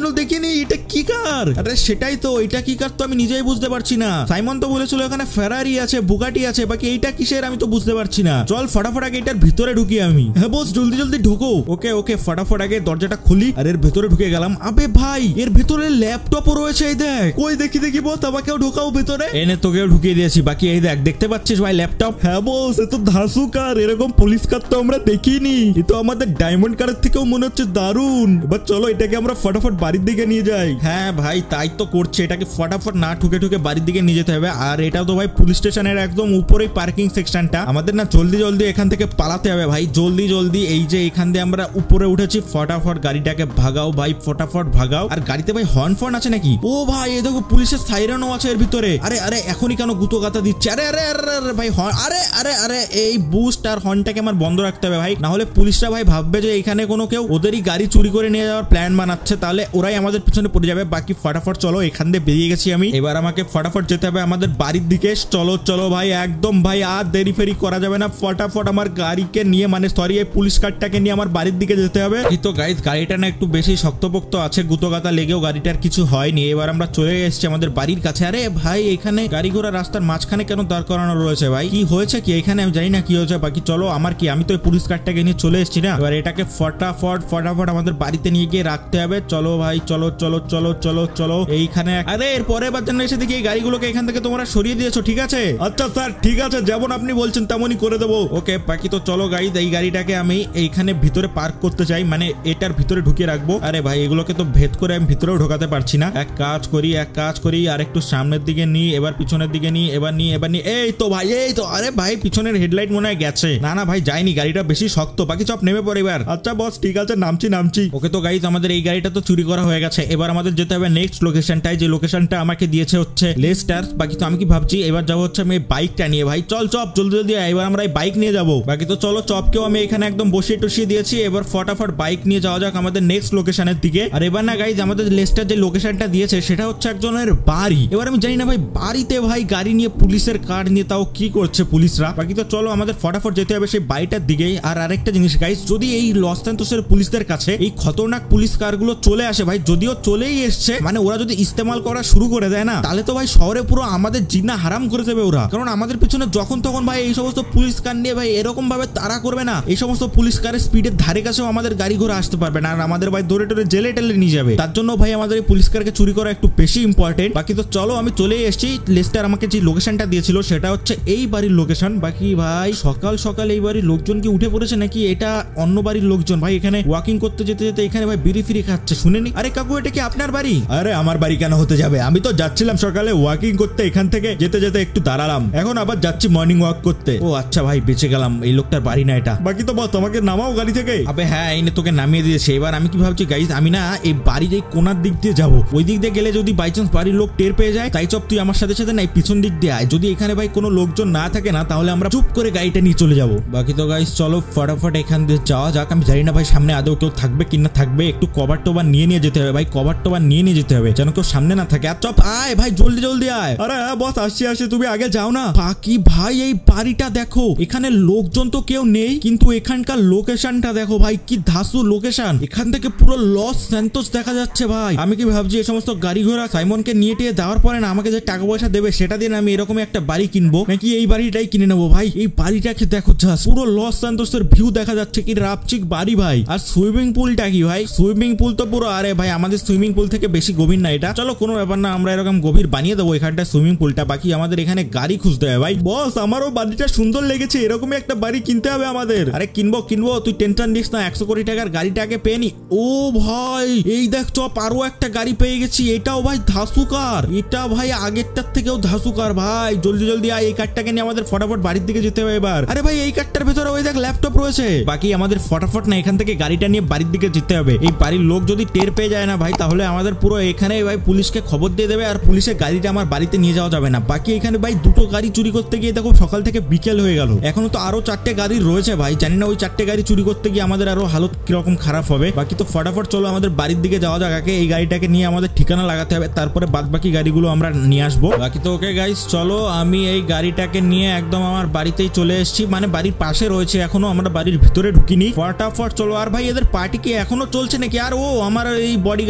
আরে এটা কি কার? আরে সেটাই তো, এটা কি কার তো আমি নিজেই বুঝতে পারছি না। সাইমন তো বলেছিল এখানে ফেরারি আছে, বুগাটি আছে, বাকি এইটা কিসের আমি তো বুঝতে পারছি না। চল ফটাফট আগে এটার ভিতরে ঢুকি আমি। হ্যাঁ বস, জলদি জলদি ঢোকো। ওকে ওকে, ফটাফট আগে দরজাটা খুলি আর এর ভেতরে ঢুকে গেলাম। আবে ভাই, এর ভেতরে ল্যাপটপও রয়েছে। এই দেখ, কই দেখি দেখি বস, আমাকেও ঢোকাও ভেতরে। এনে তোকেও ঢুকিয়ে দিয়েছি। বাকি এই দেখ, দেখতে পাচ্ছিস ভাই ল্যাপটপ? হ্যাঁ বস, এ তো ধাসু কার, এরকম পুলিশ কার তো আমরা দেখিনি। এ তো আমাদের ডায়মন্ড কারের থেকেও মনে হচ্ছে দারুণ। এবার চলো এটাকে আমরা ফটাফট বাড়ির দিকে নিয়ে যাই। হ্যাঁ ভাই, তাই তো করছে, এটাকে ফটাফট না ঠুকে ঠুকে বাড়ির দিকে নিয়ে যেতে হবে। আর এটা তো ভাই পুলিশ স্টেশনের একদম উপরেই পার্কিং সেকশনটা। আমাদের না জলদি জলদি এখান থেকে পালাতে হবে ভাই, জলদি জলদি। এই যে এখান দিয়ে আমরা উপরে উঠেছি, ফটাফট গাড়িটাকে ভাগাও ভাই, ফটাফট ভাগাও। আর গাড়িতে ভাই হর্ন ফর্ন আছে নাকি? ও ভাই, এই দেখো পুলিশের সাইরেনও আছে এর ভিতরে। আরে আরে, এখনই কেন গুতো গাতা দিচ্ছে? আরে আরে আরে ভাই, আরে আরে আরে, এই বুস্ট আর হর্নটাকে আমার বন্ধ রাখতে হবে ভাই, না হলে পুলিশরা ভাই ভাববে যে এখানে কোনো কেউ ওদেরই গাড়ি চুরি করে নিয়ে যাওয়ার প্ল্যান বানাচ্ছে, তাহলে ওরাই আমাদের পিছনে পড়ে যাবে। বাকি ফটাফট চলো, এখান দিয়ে বেরিয়ে গেছি আমি। এবার আমাকে ফটাফট যেতে হবে আমাদের বাড়ির দিকে। চলো চলো ভাই, একদম ভাই আর দেরি ফেরি করা যাবে না। ফটাফট আমার গাড়িকে নিয়ে, মানে সরি এই পুলিশ কারটাকে নিয়ে আমার বাড়ির দিকে যেতে হবে। কিন্তু গাইস, গাড়িটা না একটু বেশি শক্তপোক্ত আছে, গুতোগাতা লেগেও গাড়িটার কিছু হয়নি। এবার আমরা চলে এসেছি আমাদের বাড়ির কাছে। আরে ভাই, এখানে গাড়ি ঘোড়া রাস্তার মাঝখানে কেন দাঁড় করানো রয়েছে ভাই? কি হয়েছে কি এখানে? আমি জানি না কি হয়েছে। বাকি চলো, আমার কি, আমি তো পুলিশ কারটাকে নিয়ে চলে এসেছি না। এবার এটাকে ফটাফট ফটাফট আমাদের বাড়িতে নিয়ে গিয়ে রাখতে হবে। চলো ভাই, চলো চলো চলো চলো চলো এইখানে। আরে এর পরের বার জন্য এসে দেখি এই গাড়িগুলোকে এখান থেকে তোমরা সরিয়ে দিয়েছো, ঠিক আছে? আচ্ছা স্যার, ঠিক আছে, যেমন আপনি বলছেন তেমনই করে দেবো। ওকে, বাকি তো চলো গাইজ, এই গাড়িটাকে আমি এইখানে ভিতরে পার্ক করতে চাই, মানে এটার ভিতরে ঢুকিয়ে রাখবো। আরে ভাই, এগুলোকে তো ভেদ করে আমি ভিতরেও ঢোকাতে পারছি না। এক কাজ করি এক কাজ করি আর একটু সামনের দিকে নিই, এবার পিছনের দিকে নিই, এবার নিই এবার নিই। এই তো ভাই, এই তো। আরে ভাই, পিছনের হেডলাইট মনে হয় গেছে। না না ভাই, যাইনি, গাড়িটা বেশি শক্ত। বাকি সব নেমে পড়ে এবার। আচ্ছা বস, ঠিক আছে, নামছি নামছি। ওকে তো গাইজ, আমাদের এই গাড়িটা তো চুরি করা হয়ে গেছে। এবার আমাদের যেতে হবে নেক্সট লোকেশনটায়, যে লোকেশনটা আমাকে দিয়েছে হচ্ছে লেস্টার। বাকি তো আমি কি ভাবছি, এবার যাবো হচ্ছে আমি বাইকটা নিয়ে। ভাই চল চপ, জলদি জলদি এবার আমরা এই বাইক নিয়ে যাবো। বাকি তো চলো, চপকেও আমি এখানে একদম বসিয়ে টসিয়ে দিয়েছি। এবার ফটাফট বাইক নিয়ে যাওয়া যাক আমাদের নেক্সট লোকেশনের দিকে। আর এবার না গাইজ, আমাদের লেস্টার যে লোকেশনটা দিয়েছে সেটা হচ্ছে একজনের বাড়ি। এবার আমি জানি না ভাই, বাড়িতে ভাই গাড়ি নিয়ে পুলিশের কার নিয়ে তাও কি করছে পুলিশরা। বাকি তো চলো, আমাদের ফটাফট যেতে হবে সেই বাড়িটার দিকে। আর আরেকটা জিনিস গাইজ, যদি এই লস স্যান্তোসের পুলিশদের কাছে এই খতরনাক পুলিশ কারগুলো চলে আসে ভাই, যদিও চলেই এসছে, মানে ওরা যদি ইস্তেমাল করা শুরু করে দেয় না, তাহলে তো ভাই শহরে পুরো আমাদের জিন্না হারাম করে দেবে ওরা। কারণ আমাদের পিছনে যখন তখন ভাই এই সমস্ত পুলিশ কার নিয়ে ভাই এরকম ভাবে তাড়া করবে না, এই সমস্ত পুলিশ কারের স্পিডের ধারে কাছেও আমাদের গাড়ি ঘোড়া আসতে পারবে না, আর আমাদের ভাই ধরে টরে জেলে টেলে নিয়ে যাবে। তার জন্য ভাই আমাদের এই পুলিশ কারকে চুরি করা একটু বেশি ইম্পর্টেন্ট। বাকি তো চলো, আমি চলে এসেছি। লেস্টার আমাকে যে লোকেশনটা দিয়েছিল সেটা হচ্ছে এই বাড়ির লোকেশন। বাকি ভাই, সকাল সকাল এই বাড়ির লোকজন কি উঠে পড়েছে নাকি এটা অন্য বাড়ির লোকজন? ভাই এখানে ওয়াকিং করতে যেতে যেতে এখানে ভাই বিড়ি ফিরি খাচ্ছে, শুনেনি? আরে কাকু, এটা কি আপনার বাড়ি? আরে আমার বাড়ি কেন হতে যাবে, আমি তো যাচ্ছিলাম সকালে ওয়াকিং করতে, এখান থেকে যেতে যেতে একটু দাঁড়ালাম, এখন আবার যাচ্ছি মর্নিং ওয়াক করতে। ও আচ্ছা ভাই, বেঁচে গেলাম, এই লোকটার বাড়ি না এটা। বাকি তো বস, তোমাকে নামাও গাড়ি থেকে। আবে হ্যাঁ, এই তোকে নামিয়ে দিয়েছে। এবার আমি কি ভাবছি গাইজ, আমি না এই বাড়ির এই কোনার দিক দিয়ে যাবো। ওই দিক দিয়ে গেলে যদি বাই চান্স বাড়ির লোক টের পেয়ে যায়, তাই চপ তুই আমার সাথে সাথে না পিছন দিক দিয়ে আয়। যদি এখানে ভাই কোনো লোকজন না থাকে না, তাহলে আমরা চুপ করে গাড়িটা নিয়ে চলে যাবো। বাকি তো গাইজ চলো ফটাফট এখান দিয়ে যাওয়া যাক। আমি জানি না ভাই সামনে আদৌ কেউ থাকবে কিনা থাকবে, একটু কভার টোভার নিয়ে নিয়ে যেতে হবে ভাই, কভার টোভার নিয়ে নিয়ে যেতে হবে যেন কেউ সামনে না থাকে। আর চপ আয় ভাই, জলদি জলদি আয়। আরে হ্যাঁ বস, আসছি আসছি, তুমি আগে যাও না। বাকি ভাই, এই বাড়িটা দেখো, এখানে লোকজন তো কেউ নেই, কিন্তু এখানকার লোকেশনটা দেখো ভাই, কি ধাসু লোকেশন। এখান থেকে পুরো লস স্যান্তোস দেখা যাচ্ছে ভাই। আমি কি ভাবছি, এই সমস্ত গাড়ি ঘোড়া সাইমনকে নিয়ে টিয়ে দেওয়ার পরে না আমাকে যে টাকা পয়সা দেবে সেটা দিয়ে আমি এরকম একটা বাড়ি কিনবো, নাকি এই বাড়িটাই কিনে নেবো ভাই। এই বাড়িটাকে দেখো, জাস্ট পুরো লস স্যান্তোসের ভিউ দেখা যাচ্ছে, কি রাপচিক বাড়ি ভাই। আর সুইমিং পুলটা কি ভাই, সুইমিং পুল তো পুরো, আরে ভাই আমাদের সুইমিং পুল থেকে বেশি গভীর না এটা। চলো কোনো ব্যাপার না, আমরা এরকম গভীর বানিয়ে দেবো এখানটা সুইমিং পুলটা। বাকি আমাদের এখানে গাড়ি খুঁজতে হবে ভাই। বস, আমারও বাড়িটা সুন্দর লেগেছে, এরকমই একটা বাড়ি কিনতে হবে আমাদের। আরে কিনবো কিনবো, তুই টেনশন নিস না, একশো কোটি টাকার গাড়িটাকে পেয়ে নি। ও ভাই, এই দেখ চপ, আরো একটা গাড়ি পেয়ে গেছি, এটাও ভাই ধাসুকার, এটা ভাই আগেরটার থেকেও ধাসুকার ভাই। জলদি জলদি আয়, এই কারটাকে নিয়ে আমাদের ফটাফট বাড়ির দিকে যেতে হবে এবার। আরে ভাই, এই কারটার ভেতরে ওই দেখ ল্যাপটপ রয়েছে। বাকি আমাদের ফটাফট না এখান থেকে গাড়িটা নিয়ে বাড়ির দিকে যেতে হবে। এই বাড়ির লোক যদি টের পেয়ে যায় না ভাই, তাহলে আমাদের পুরো এখানে ভাই পুলিশকে খবর দিয়ে দেবে, আর পুলিশের গাড়িটা আমার বাড়িতে নিয়ে যাওয়া যাবে না। বাকি এখানে ভাই দুটো গাড়ি চুরি করতে গিয়ে দেখো সকাল থেকে বিকেল হয়ে গেল, এখনো তো আরো চারটে গাড়ি রয়েছে ভাই। জানি না ওই চারটে গাড়ি চুরি করতে গিয়ে আমাদের আরো হালত কিরকম খারাপ হবে। বাকি তো ফটাফট চলো আমাদের বাড়ির দিকে যাওয়া যাক। আগে এই গাড়িটাকে নিয়ে আমাদের ঠিকানা লাগাতে হবে, তারপরে বাদ বাকি গাড়িগুলো আমরা নিয়ে আসবো। বাকি তো ওকে গাইস, চলো আমি এই গাড়িটাকে নিয়ে একদম আমার বাড়িতেই চলে এসেছি, মানে বাড়ির পাশে রয়েছে, এখনো আমরা বাড়ির ভিতরে ঢুকিনি। ফটাফট চলো। আর ভাই, এদের পার্টি কি এখনো চলছে নাকি? আর ও আমার এই বডিগার্ড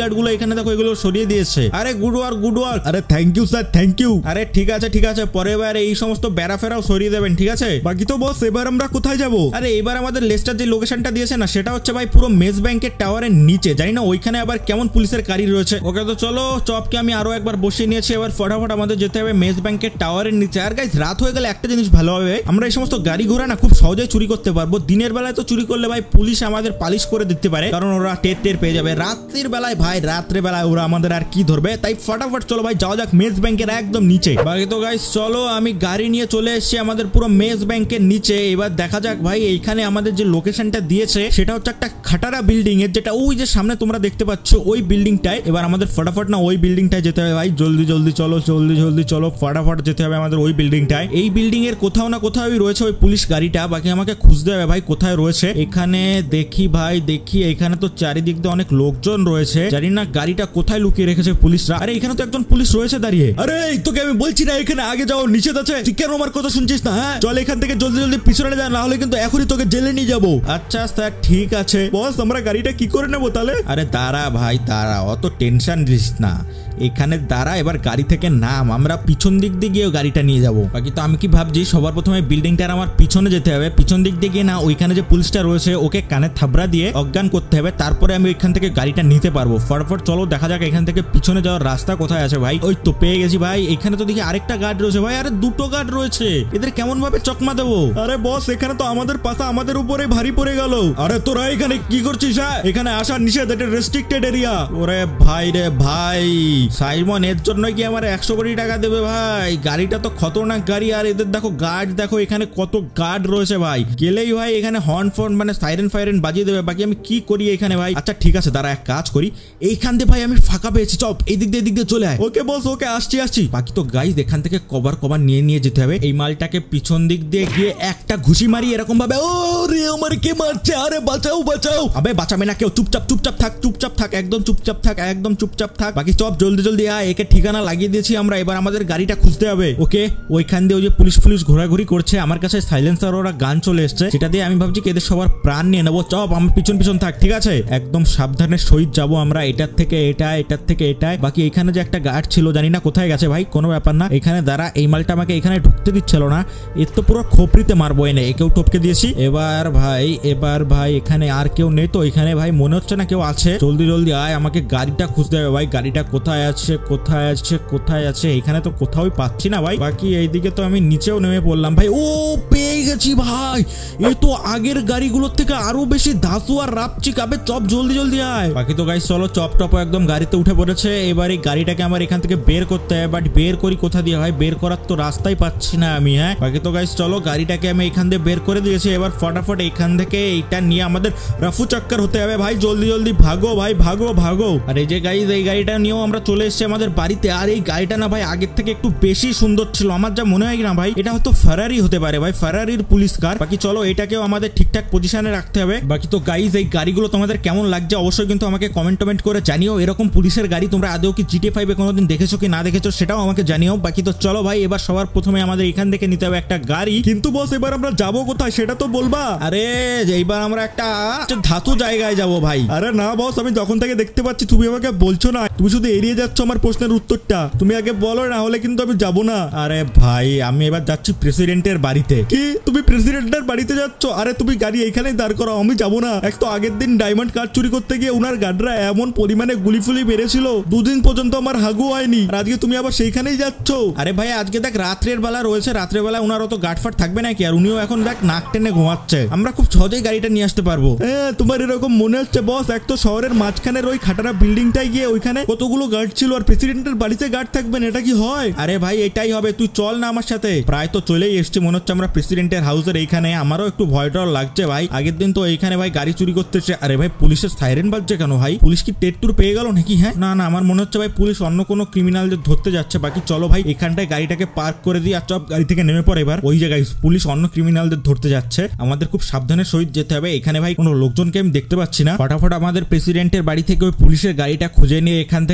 গার্ডগুলো এখানে দেখো এগুলো সরিয়ে দিয়েছে। আরে গুড ওয়ার্ক গুড ওয়ার্ক। আরে thank you sir thank you. আরে ঠিক আছে ঠিক আছে, পরে এবার এই সমস্ত বেড়া ফেরাও সরিয়ে দেবেন, ঠিক আছে? বাকি তো বস এবার আমরা কোথায় যাব? আরে এবার আমাদের লেস্টার যে লোকেশনটা দিয়েছে না, সেটা হচ্ছে ভাই পুরো মেজ ব্যাংকের টাওয়ারের নিচে। জানি না ওইখানে আবার কেমন পুলিশের গাড়ি রয়েছে। ওকে তো চলো, চপকে আমি আরো একবার বসিয়ে নিয়েছি, এবার ফটাফট আমাদের যেতে হবে মেজ ব্যাংকের টাওয়ারের নিচে। আর গাইস রাত হয়ে গেলে একটা জিনিস ভালো হবে, আমরা এই সমস্ত গাড়ি ঘোড়া না খুব সহজেই চুরি করতে পারবো। দিনের বেলায় তো চুরি করলে ভাই পুলিশ আমাদের পালিশ করে দিতে পারে, কারণ ওরা টের টের পেয়ে যাবে। রাত্রির বেলায় ভাই রাত্রে বেলায় ওরা আমাদের আর কি ধরবে। তাই ফটাফট চলো ভাই যাওয়া যাক মেজ ব্যাংকের একদম নিচে। বাকি তো গাইস চলো, আমি গাড়ি নিয়ে চলে এসেছি আমাদের পুরো মেজ ব্যাংকের নিচে। এবার দেখা যাক ভাই এইখানে আমাদের যে লোকেশনটা দিয়েছে সেটা হচ্ছে একটা খাটারা বিল্ডিং এর, যেটা ওই যে সামনে তোমরা দেখতে পাচ্ছ ওই বিল্ডিংটায়। এবার আমাদের ফটাফট না ওই বিল্ডিংটায় যেতে হবে ভাই, জলদি জলদি চলো জলদি জলদি চলো, ফটাফট যেতে হবে আমাদের ওই বিল্ডিংটায়। এই বিল্ডিং এর কোথাও না কোথাও রয়েছে ওই পুলিশ গাড়িটা, বাকি আমাকে খুঁজতে হবে ভাই কোথায় রয়েছে। এখানে দেখি ভাই দেখি, এখানে তো চারিদিক দিয়ে অনেক লোকজন রয়েছে, জানি না গাড়িটা কোথায় লুকিয়ে রেখেছে পুলিশরা। আরে এখানে তো একজন পুলিশ রয়েছে দাঁড়িয়ে। আরে তোকে আমি বলছি না এখানে আগে যাও, নিষেধ আছে, তুই কেন আমার কথা শুনছিস না? হ্যাঁ চল এখান থেকে জলদি জলদি পিছনে যা, না হলে কিন্তু এখনই তোকে জেলে নিয়ে যাবো। আচ্ছা স্যার ঠিক আছে। বস আমরা গাড়িটা কি করে নেবো তাহলে? আরে দাঁড়া ভাই দাঁড়া, অত টেনশন দিস না, এখানে দাঁড়া, এবার গাড়ি থেকে নাম, আমরা পিছন দিক দিয়ে গিয়ে গাড়িটা নিয়ে যাবো। বাকি তো আমি কি ভাবছি সবার প্রথমে বিল্ডিংটার আমার পিছনে যেতে হবে, পিছন দিক দিয়ে গিয়ে না ওইখানে যে পুলিশটা রয়েছে ওকে কানে থাবড়া দিয়ে অজ্ঞান করতে হবে, তারপরে আমি ওইখান থেকে গাড়িটা নিতে পারবো। ফটাফট চলো দেখা যাক এখান থেকে পিছনে যাওয়ার রাস্তা কোথায় আছে ভাই। ওই তো পেয়ে গেছি ভাই, এখানে তো দেখি আরেকটা গার্ড রয়েছে ভাই। আরে দুটো গার্ড রয়েছে, এদের কেমন ভাবে চকমা দেবো? আরে বস এখানে তো আমাদের পাশা আমাদের উপরে ভারী পড়ে গেল। আরে তোরা এখানে কি করছিস? এখানে আসার নিষেধ, এটা রেস্ট্রিক্টেড এরিয়া। ওরে ভাই রে ভাই, সাইমন এর জন্য কি আমার একশো কোটি টাকা দেবে ভাই? গাড়িটা তো খতরনাক গাড়ি, আর এদের দেখো গার্ড দেখো, এখানে কত গার্ড রয়েছে ভাই। গেলেই ভাই এখানে হর্ন ফর্ন মানে সাইরেন ফাইরেন বাজিয়ে দেবে। বাকি আমি কি করি এখানে ভাই? আচ্ছা ঠিক আছে দাঁড়া, এক কাজ করি, এইখান দিয়ে ভাই আমি ফাঁকা পেয়েছি, চপ এই দিক দিয়ে দিক দিয়ে চলে আয়। ওকে বস ওকে আসছি আসছি। বাকি তো গাইস এখান থেকে কভার কভার নিয়ে নিয়ে যেতে হবে। এই মালটাকে পিছন দিক দিয়ে গিয়ে একটা ঘুষি মারি এরকম ভাবে। ও রে আমার কে মারছে? আরে বাঁচাও বাঁচাও। আবে বাঁচাবে না কেউ, চুপচাপ চুপচাপ থাক চুপচাপ থাক একদম চুপচাপ থাক একদম চুপচাপ থাক। বাকি চপ জলদি জলদি আয়, একে ঠিকানা লাগিয়ে দিয়েছি আমরা, এবার আমাদের গাড়িটা খুঁজতে হবে। ওকে ওইখান দিয়ে ওই যে পুলিশ পুলিশ ঘোরাঘুরি করছে, আমার কাছে সাইলেন্সার ওরা গান চলে এসছে, সেটা দিয়ে আমি ভাবছি এদের সবার প্রাণ নিয়ে নেবো। চপ আমার পিছন পিছন থাক ঠিক আছে, একদম সাবধানে সহিত যাবো আমরা, এটার থেকে এটা এটার থেকে এটাই। বাকি এখানে যে একটা গার্ড ছিল জানি না কোথায় গেছে ভাই, কোনো ব্যাপার না। এখানে দাঁড়া, এই মালটা আমাকে এখানে ঢুকতে দিচ্ছিল না, এর তো পুরো খোপড়িতে মারবো এনে, একেও টপকে দিয়েছি। এবার ভাই এবার ভাই এখানে আর কেউ নেই তো? এখানে ভাই মনে হচ্ছে না কেউ আছে, জলদি জলদি আয়, আমাকে গাড়িটা খুঁজতে হবে ভাই। গাড়িটা কোথায় আছে কোথায় আছে কোথায় আছে? এখানে তো কোথাও পাচ্ছি না ভাই। বাকি এইদিকে তো আমি নিচেও নেমে পড়লাম ভাই। ও পেয়ে গেছি ভাই, এ তো আগের গাড়িগুলোর থেকে আরো বেশি ধাসু আর রাপচি কাবে। চপ জলদি জলদি আয়। বাকি তো গাইস চলো, চপ টপ একদম গাড়িতে উঠে পড়েছে। এবার এই গাড়িটাকে আমার এখান থেকে বের করতে হবে, বাট বের করি কোথা দিয়ে ভাই? বের করার তো রাস্তাই পাচ্ছি না আমি। হ্যাঁ বাকি তো গাইস চলো, গাড়িটাকে আমি এখান দিয়ে বের করে দিয়েছি, এবার ফটাফট এখান থেকে এইটা নিয়ে আমাদের রাফু চক্কর হতে হবে ভাই। জলদি জলদি ভাগো ভাই ভাগো ভাগো। আর এই যে গাইস এই গাড়িটা নিয়েও আমরা চলে এসেছি আমাদের বাড়িতে। আর এই গাড়িটা না ভাই আগের থেকে একটু বেশি সুন্দর ছিল, আমার যা মনে হয় না ভাই এটা হয়তো ফারারি হতে পারে ভাই, ফারারির পুলিশ কার। বাকি চলো এটাকেও আমাদের ঠিকঠাক পজিশনে রাখতে হবে। বাকি তো গাইস এই গাড়িগুলো তোমাদের কেমন লাগছে অবশ্যই কিন্তু আমাকে কমেন্ট টমেন্ট করে জানিও। এরকম পুলিশের গাড়ি তোমরা আদৌ কি জিটি ফাইভে কোনোদিন দেখেছো কি না দেখেছো সেটাও আমাকে জানিও। বাকি তো চলো ভাই, এবার সবার প্রথমে আমাদের এখান থেকে নিতে হবে একটা গাড়ি। কিন্তু বস এবার আমরা যাবো কোথায় সেটা তো বলবা। আরে এইবার আমরা একটা ধাতু জায়গায় যাবো ভাই। আরে না বস, আমি যখন থেকে দেখতে পাচ্ছি তুমি আমাকে বলছো না, তুমি শুধু এড়িয়ে যাচ্ছ আমার প্রশ্নের উত্তরটা। তুমি আগে বলো, না হলে কিন্তু আমি যাবো না। আরে ভাই আমি এবার যাচ্ছি প্রেসিডেন্টের বাড়িতে। কি তুমি প্রেসিডেন্টের বাড়িতে যাচ্ছ? আরে তুমি গাড়ি এইখানেই দাঁড় করো, আমি যাবো না। এক তো আগের দিন ডায়মন্ড কার্ড চুরি করতে গিয়ে উনার গার্ডরা এমন পরিমাণে গুলি ফুলি মেরেছিল, দুদিন পর্যন্ত আমার হাগু হয়নি, আর আজকে তুমি আবার সেইখানেই যাচ্ছ। আরে ভাই আজকে দেখ রাত্রের বেলা রয়েছে, রাত্রের বেলা উনার অত গার্ড ফাট থাকবে নাকি? আর উনিও এখন দেখ নাক টেনে ঘুমাচ্ছে, আমরা খুব সহজেই গাড়িটা নিয়ে আসতে পারবো। হ্যাঁ তোমার এরকম মনে হচ্ছে বস? এক তো শহরের মাঝখানের ওই খাটারা বিল্ডিংটায় গিয়ে ওইখানে কতগুলো গার্ড ছিল, আর প্রেসিডেন্টের বাড়িতে গার্ড থাকবেন, এটা কি হয়? আরে ভাই এটাই হবে, তুই চল না আমার সাথে। প্রায় তো চলেই এসছে মনে হচ্ছে আমরা প্রেসিডেন্টের হাউসের এইখানে। আমারও একটু ভয় ডর লাগছে ভাই, আগের দিন তো এইখানে ভাই গাড়ি চুরি করতেছে। আরে ভাই পুলিশের সাইরেন বাজছে কেন ভাই? পুলিশ কি টেট টুর পেয়ে গেল নাকি? হ্যাঁ না না, আমার মনে হচ্ছে ভাই পুলিশ অন্য কোনো ক্রিমিনালদের ধরতে যাচ্ছে। বাকি চলো ভাই এখানটায় গাড়িটাকে পার্ক করে দিই, আর চপ গাড়ি থেকে নেমে পড়ে। এবার ওই জায়গায় পুলিশ অন্য ক্রিমিনালদের ধরতে যাচ্ছে, আমাদের খুব সাবধানের সহিত যেতে হবে। এখানে ভাই কোনো লোকজনকে আমি দেখতে পাচ্ছি না। ফটাফট আমাদের প্রেসিডেন্টের বাড়ি থেকে ওই পুলিশের গাড়িটা খুঁজে নিয়ে এখান থেকে পালিয়ে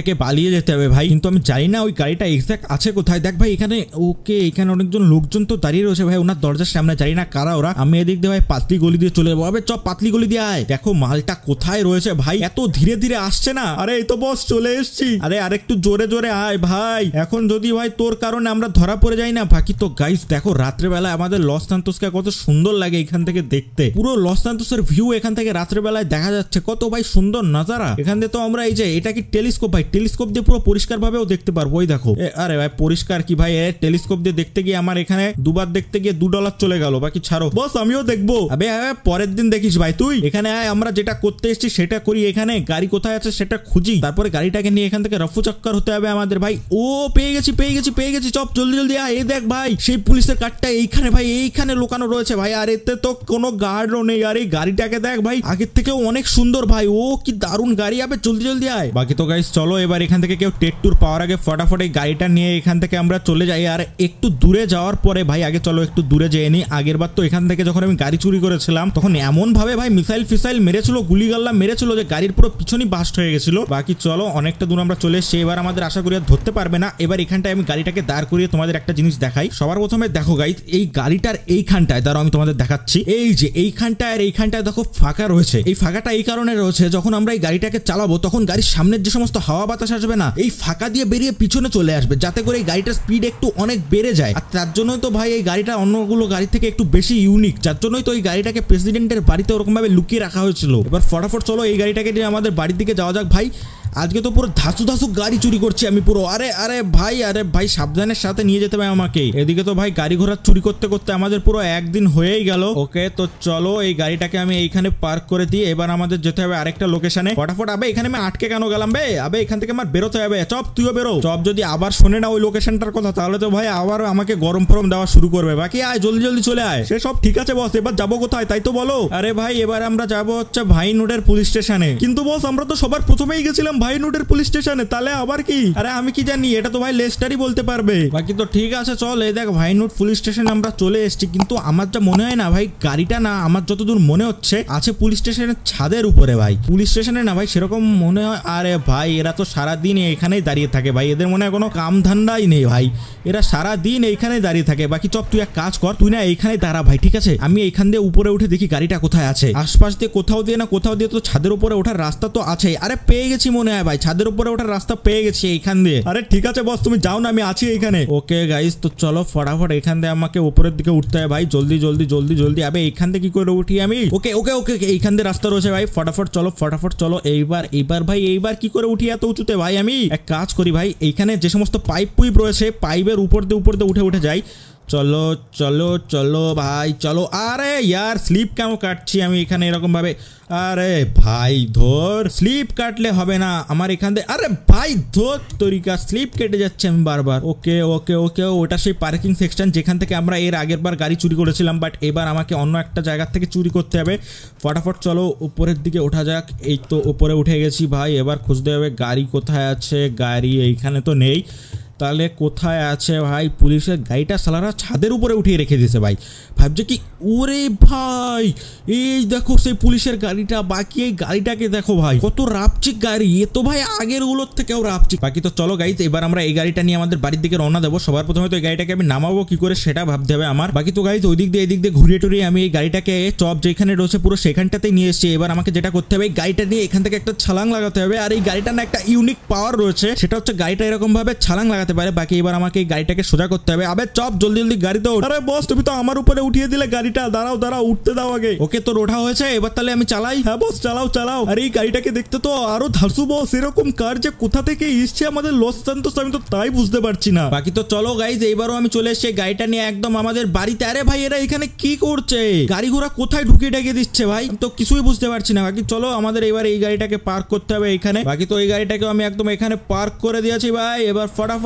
পালিয়ে যেতে হবে ভাই, কিন্তু আমি জানি না ওই গাড়িটা এক্সাক্ট আছে কোথায়। দেখ ভাই এখানে, ওকে এখানে অনেকজন লোকজন তো দাঁড়িয়ে রয়েছে ভাই ওনার দরজার সামনে, জানি না কারা ওরা। আমি এদিক দিয়ে ভাই পাতলি গলি দিয়ে চলে যাবো। আবে চপ পাতলি গলি দিয়ে আয়, দেখো মালটা কোথায় রয়েছে ভাই, এত ধীরে ধীরে আসছে না। আরে এই তো বস চলে এসছি। আরে আরেকটু জোরে জোরে আয় ভাই, এখন যদি ভাই তোর কারণে আমরা ধরা পড়ে যাই না। বাকি তো গাইস দেখো রাত্রেবেলায় আমাদের লস সান্তোসকে কত সুন্দর লাগে এখান থেকে দেখতে, পুরো লস সান্তোসের ভিউ এখান থেকে রাত্রেবেলায় দেখা যাচ্ছে, কত ভাই সুন্দর নাজারা। এখান থেকে তো আমরা এই যে এটা কি টেলিস্কোপ ভাই, টেলিস্কোপ দিয়ে পুরো পরিষ্কার ভাবেও দেখতে পারবো। ওই দেখো, আরে ভাই পরিষ্কার কি ভাই, টেলিস্কোপ দিয়ে দেখতে গিয়ে আমার এখানে দুবার দেখতে গিয়ে দু ডলার চলে গেল। বাকি ছাড়ো বস, আমিও দেখবো। আবে পরের দিন দেখিস ভাই, তুই এখানে আয়, আমরা যেটা করতে এসেছি সেটা করি। এখানে গাড়ি কোথায় আছে সেটা খুঁজি, তারপরে গাড়িটাকে নিয়ে এখান থেকে রফু চক্কর হতে হবে আমাদের ভাই। ও পেয়ে গেছি পেয়ে গেছি পেয়ে গেছি, চপ জলদি জলদি আয়। এই দেখ ভাই সেই পুলিশের কারটা এইখানে ভাই, এইখানে লুকানো রয়েছে ভাই। আর এতে তো কোনো গার্ডও নেই। আর এই গাড়িটাকে দেখ ভাই, আগের থেকেও অনেক সুন্দর ভাই, ও কি দারুণ গাড়ি। আবে জলদি জলদি আয়। বাকি তো গাইস চলো এবার এখান থেকে কেউ টেক ট্যুর পাওয়ার আগে ফটাফট এই গাড়িটা নিয়ে এখান থেকে আমরা চলে যাই। আর একটু দূরে যাওয়ার পরে ভাই, আগে চলো একটু দূরে যেয়ে নি। আগের বার তো এখান থেকে যখন আমি গাড়ি চুরি করেছিলাম তখন এমন ভাবে ভাই মিসাইল ফিসাইল মেরেছিল, গুলি গাল্লা মেরেছিল যে গাড়ির পুরো পিছনই বাস্ট হয়ে গেছিল। বাকি চলো অনেকটা দূর আমরা চলে এসেছি, এবার আমাদের আশা করি আর ধরতে পারবে না। এবার এখানটায় আমি গাড়িটাকে দাঁড় করিয়ে তোমাদের একটা জিনিস দেখাই। সবার প্রথমে দেখো গাইস, এই গাড়িটার এইখানটায় দাঁড়াও আমি তোমাদের দেখাচ্ছি। এই যে এইখানটায় আর এইখানটায় দেখো ফাঁকা রয়েছে। এই ফাঁকাটা এই কারণে রয়েছে, যখন আমরা এই গাড়িটাকে চালাবো তখন গাড়ির সামনের যে সমস্ত হাওয়া বাতাস আসবে না, এই ফাঁকা দিয়ে বেরিয়ে পিছনে চলে আসবে, যাতে করে এই গাড়িটার স্পিড একটু অনেক বেড়ে যায়। আর তার জন্যই তো ভাই এই গাড়িটা অন্যগুলো গাড়ি থেকে একটু বেশি ইউনিক, যার জন্যই তো এই গাড়িটাকে প্রেসিডেন্টের বাড়িতে ওরকম ভাবে লুকিয়ে রাখা হয়েছিল। এবার ফটাফট চলো এই গাড়িটাকে নিয়ে আমাদের বাড়ির দিকে যাওয়া যাক ভাই। আজকে তো পুরো ধাসু ধাসু গাড়ি চুরি করছি আমি পুরো। আরে আরে ভাই, আরে ভাই সাবধানের সাথে নিয়ে যেতে হবে আমাকে। এদিকে তো ভাই গাড়ি ঘোড়া চুরি করতে করতে আমাদের পুরো একদিন হয়েই গেল। ওকে তো চলো এই গাড়িটাকে আমি এইখানে পার্ক করে দিই। এবার আমাদের যেতে হবে আরেকটা লোকেশনে ফটাফট। আবে এখানে আমি আটকে কেন গেলাম বে? আবে এখান থেকে আমার বেরোতে হবে। চপ তুইও বেরো। চপ যদি আবার শোনে না ওই লোকেশনটার কথা, তাহলে তো ভাই আবার আমাকে গরম ফরম দেওয়া শুরু করবে। বাকি আয় জলদি জলদি চলে আয়। সে সব ঠিক আছে বস, এবার যাবো কোথায় তাই তো বলো? আরে ভাই এবার আমরা যাবো হচ্ছে ভাইনুডের পুলিশ স্টেশনে। কিন্তু বস আমরা তো সবার প্রথমেই গেছিলাম ভাইনুডের পুলিশ স্টেশনে, তাহলে আবার কি? আরে আমি কি জানি, এটা তো ভাই লেস্টারই বলতে পারবে। বাকি তো ঠিক আছে চল, এই দেখ ভাইনুড পুলিশ স্টেশনে আমরা চলে এসেছি। কিন্তু আমার যা মনে হয় না ভাই, গাড়িটা না আমার যতদূর মনে হচ্ছে আছে পুলিশ স্টেশনের ছাদের উপরে ভাই। পুলিশ স্টেশনে না ভাই সেরকম মনে হয়। আরে ভাই এরা তো সারাদিন এখানেই দাঁড়িয়ে থাকে ভাই, এদের মনে হয় কোনো কাম ধান্দাই নেই ভাই, এরা সারাদিন এইখানেই দাঁড়িয়ে থাকে। বাকি চপ তুই এক কাজ কর, তুই না এইখানে দাঁড়া ভাই, ঠিক আছে? আমি এইখান দিয়ে উপরে উঠে দেখি গাড়িটা কোথায় আছে। আশপাশ দিয়ে কোথাও দিয়ে না কোথাও দিয়ে তো ছাদের উপরে ওঠার রাস্তা তো আছে। আরে পেয়ে গেছি মনে হয় ভাই, ছাদের উপরে ওঠার রাস্তা পেয়ে গেছি এইখান দিয়ে। আরে ঠিক আছে বস তুমি যাও না, আমি আছি এইখানে। ওকে গাইস তো চলো ফটাফট এখান দিয়ে আমাকে উপরের দিকে উঠতে হবে ভাই, জলদি জলদি জলদি জলদি। আবে এইখান থেকে কি করে উঠি আমি? ওকে ওকে ওকে এইখান দিয়ে রাস্তা রয়েছে ভাই, ফটাফট চলো ফটাফট চলো। এইবার এইবার ভাই এইবার কি করে উঠি এত উঁচুতে ভাই? আমি এক কাজ করি ভাই, এইখানে যে সমস্ত পাইপ পুইপ রয়েছে পাইপের উপর দিয়ে উপর দিয়ে উঠে উঠে যাই। চলো চলো চলো ভাই চলো। আরে ইয়ার স্লিপ কেন কাটছি আমি এখানে এরকম ভাবে? আরে ভাই ধর, স্লিপ কাটলে হবে না আমার এখান থেকে। আরে ভাই ধর তরিকা, স্লিপ কেটে যাচ্ছে আমি বারবার। ওকে ওকে ওকে ওটা সেই পার্কিং সেকশন যেখান থেকে আমরা এর আগের বার গাড়ি চুরি করেছিলাম, বাট এবার আমাকে অন্য একটা জায়গা থেকে চুরি করতে হবে। ফটাফট চলো উপরের দিকে ওঠা যাক। এই তো উপরে উঠে গেছি ভাই, এবার খুঁজতে হবে গাড়ি কোথায় আছে। গাড়ি এইখানে তো নেই, তাহলে কোথায় আছে ভাই? পুলিশের গাড়িটা সালারা ছাদের উপরে উঠিয়ে রেখে দিয়েছে ভাই। ভাবছে কি ওরে ভাই এই দেখো সেই পুলিশের গাড়িটা। বাকি এই গাড়িটাকে দেখো ভাই কত রাপচিক গাড়ি, এ তো ভাই আগের গুলোর থেকেও রাপচিক। বাকি তো চলো গাইস এবার আমরা এই গাড়িটা নিয়ে আমাদের বাড়ির দিকে রওনা দেবো। সবার প্রথমে তো এই গাড়িটাকে আমি নামাবো কি করে সেটা ভাবতে হবে আমার। বাকি তো গাইস ওই দিক দিয়ে এই দিক দিয়ে ঘুরিয়ে টুরিয়ে আমি এই গাড়িটাকে চপ যেখানে রয়েছে পুরো সেখানটাতেই নিয়ে এসেছি। এবার আমাকে যেটা করতে হবে এই গাড়িটা নিয়ে এখান থেকে একটা ছালাং লাগাতে হবে। আর এই গাড়িটা না একটা ইউনিক পাওয়ার রয়েছে, সেটা হচ্ছে গাড়িটা এরকম ভাবে ছালাং লাগাতে পারে। বাকি এবার আমাকে এই গাড়িটাকে সোজা করতে হবে। আবে চপ জলদি জলদি গাড়িতে ওঠ। আরে বস তুমি তো আমার উপরে উঠিয়ে দিলে গাড়িটা, দাঁড়াও দাঁড়াও উঠতে দাও আগে। ওকে তোর ওঠা হয়েছে, এবার তাহলে আমি চালাই। হ্যাঁ বস চালাও চালাও। আর এই গাড়িটাকে দেখতে তো আরো ধাসু বস, এরকম কার যে কোথা থেকে এসছে আমাদের লস সান্তোস আমি তো তাই বুঝতে পারছি না। বাকি তো চলো গাইজ এইবারও আমি চলে এসেছি গাড়িটা নিয়ে একদম আমাদের বাড়িতে। আরে ভাই এরা এখানে কি করছে? গাড়ি ঘোড়া কোথায় ঢুকিয়ে ঢেকে দিচ্ছে ভাই, তো কিছুই বুঝতে পারছি না। বাকি চলো আমাদের এবার এই গাড়িটাকে পার্ক করতে হবে এইখানে। বাকি তো এই গাড়িটাকে আমি একদম এখানে পার্ক করে দিয়েছি ভাই। এবার ফটাফট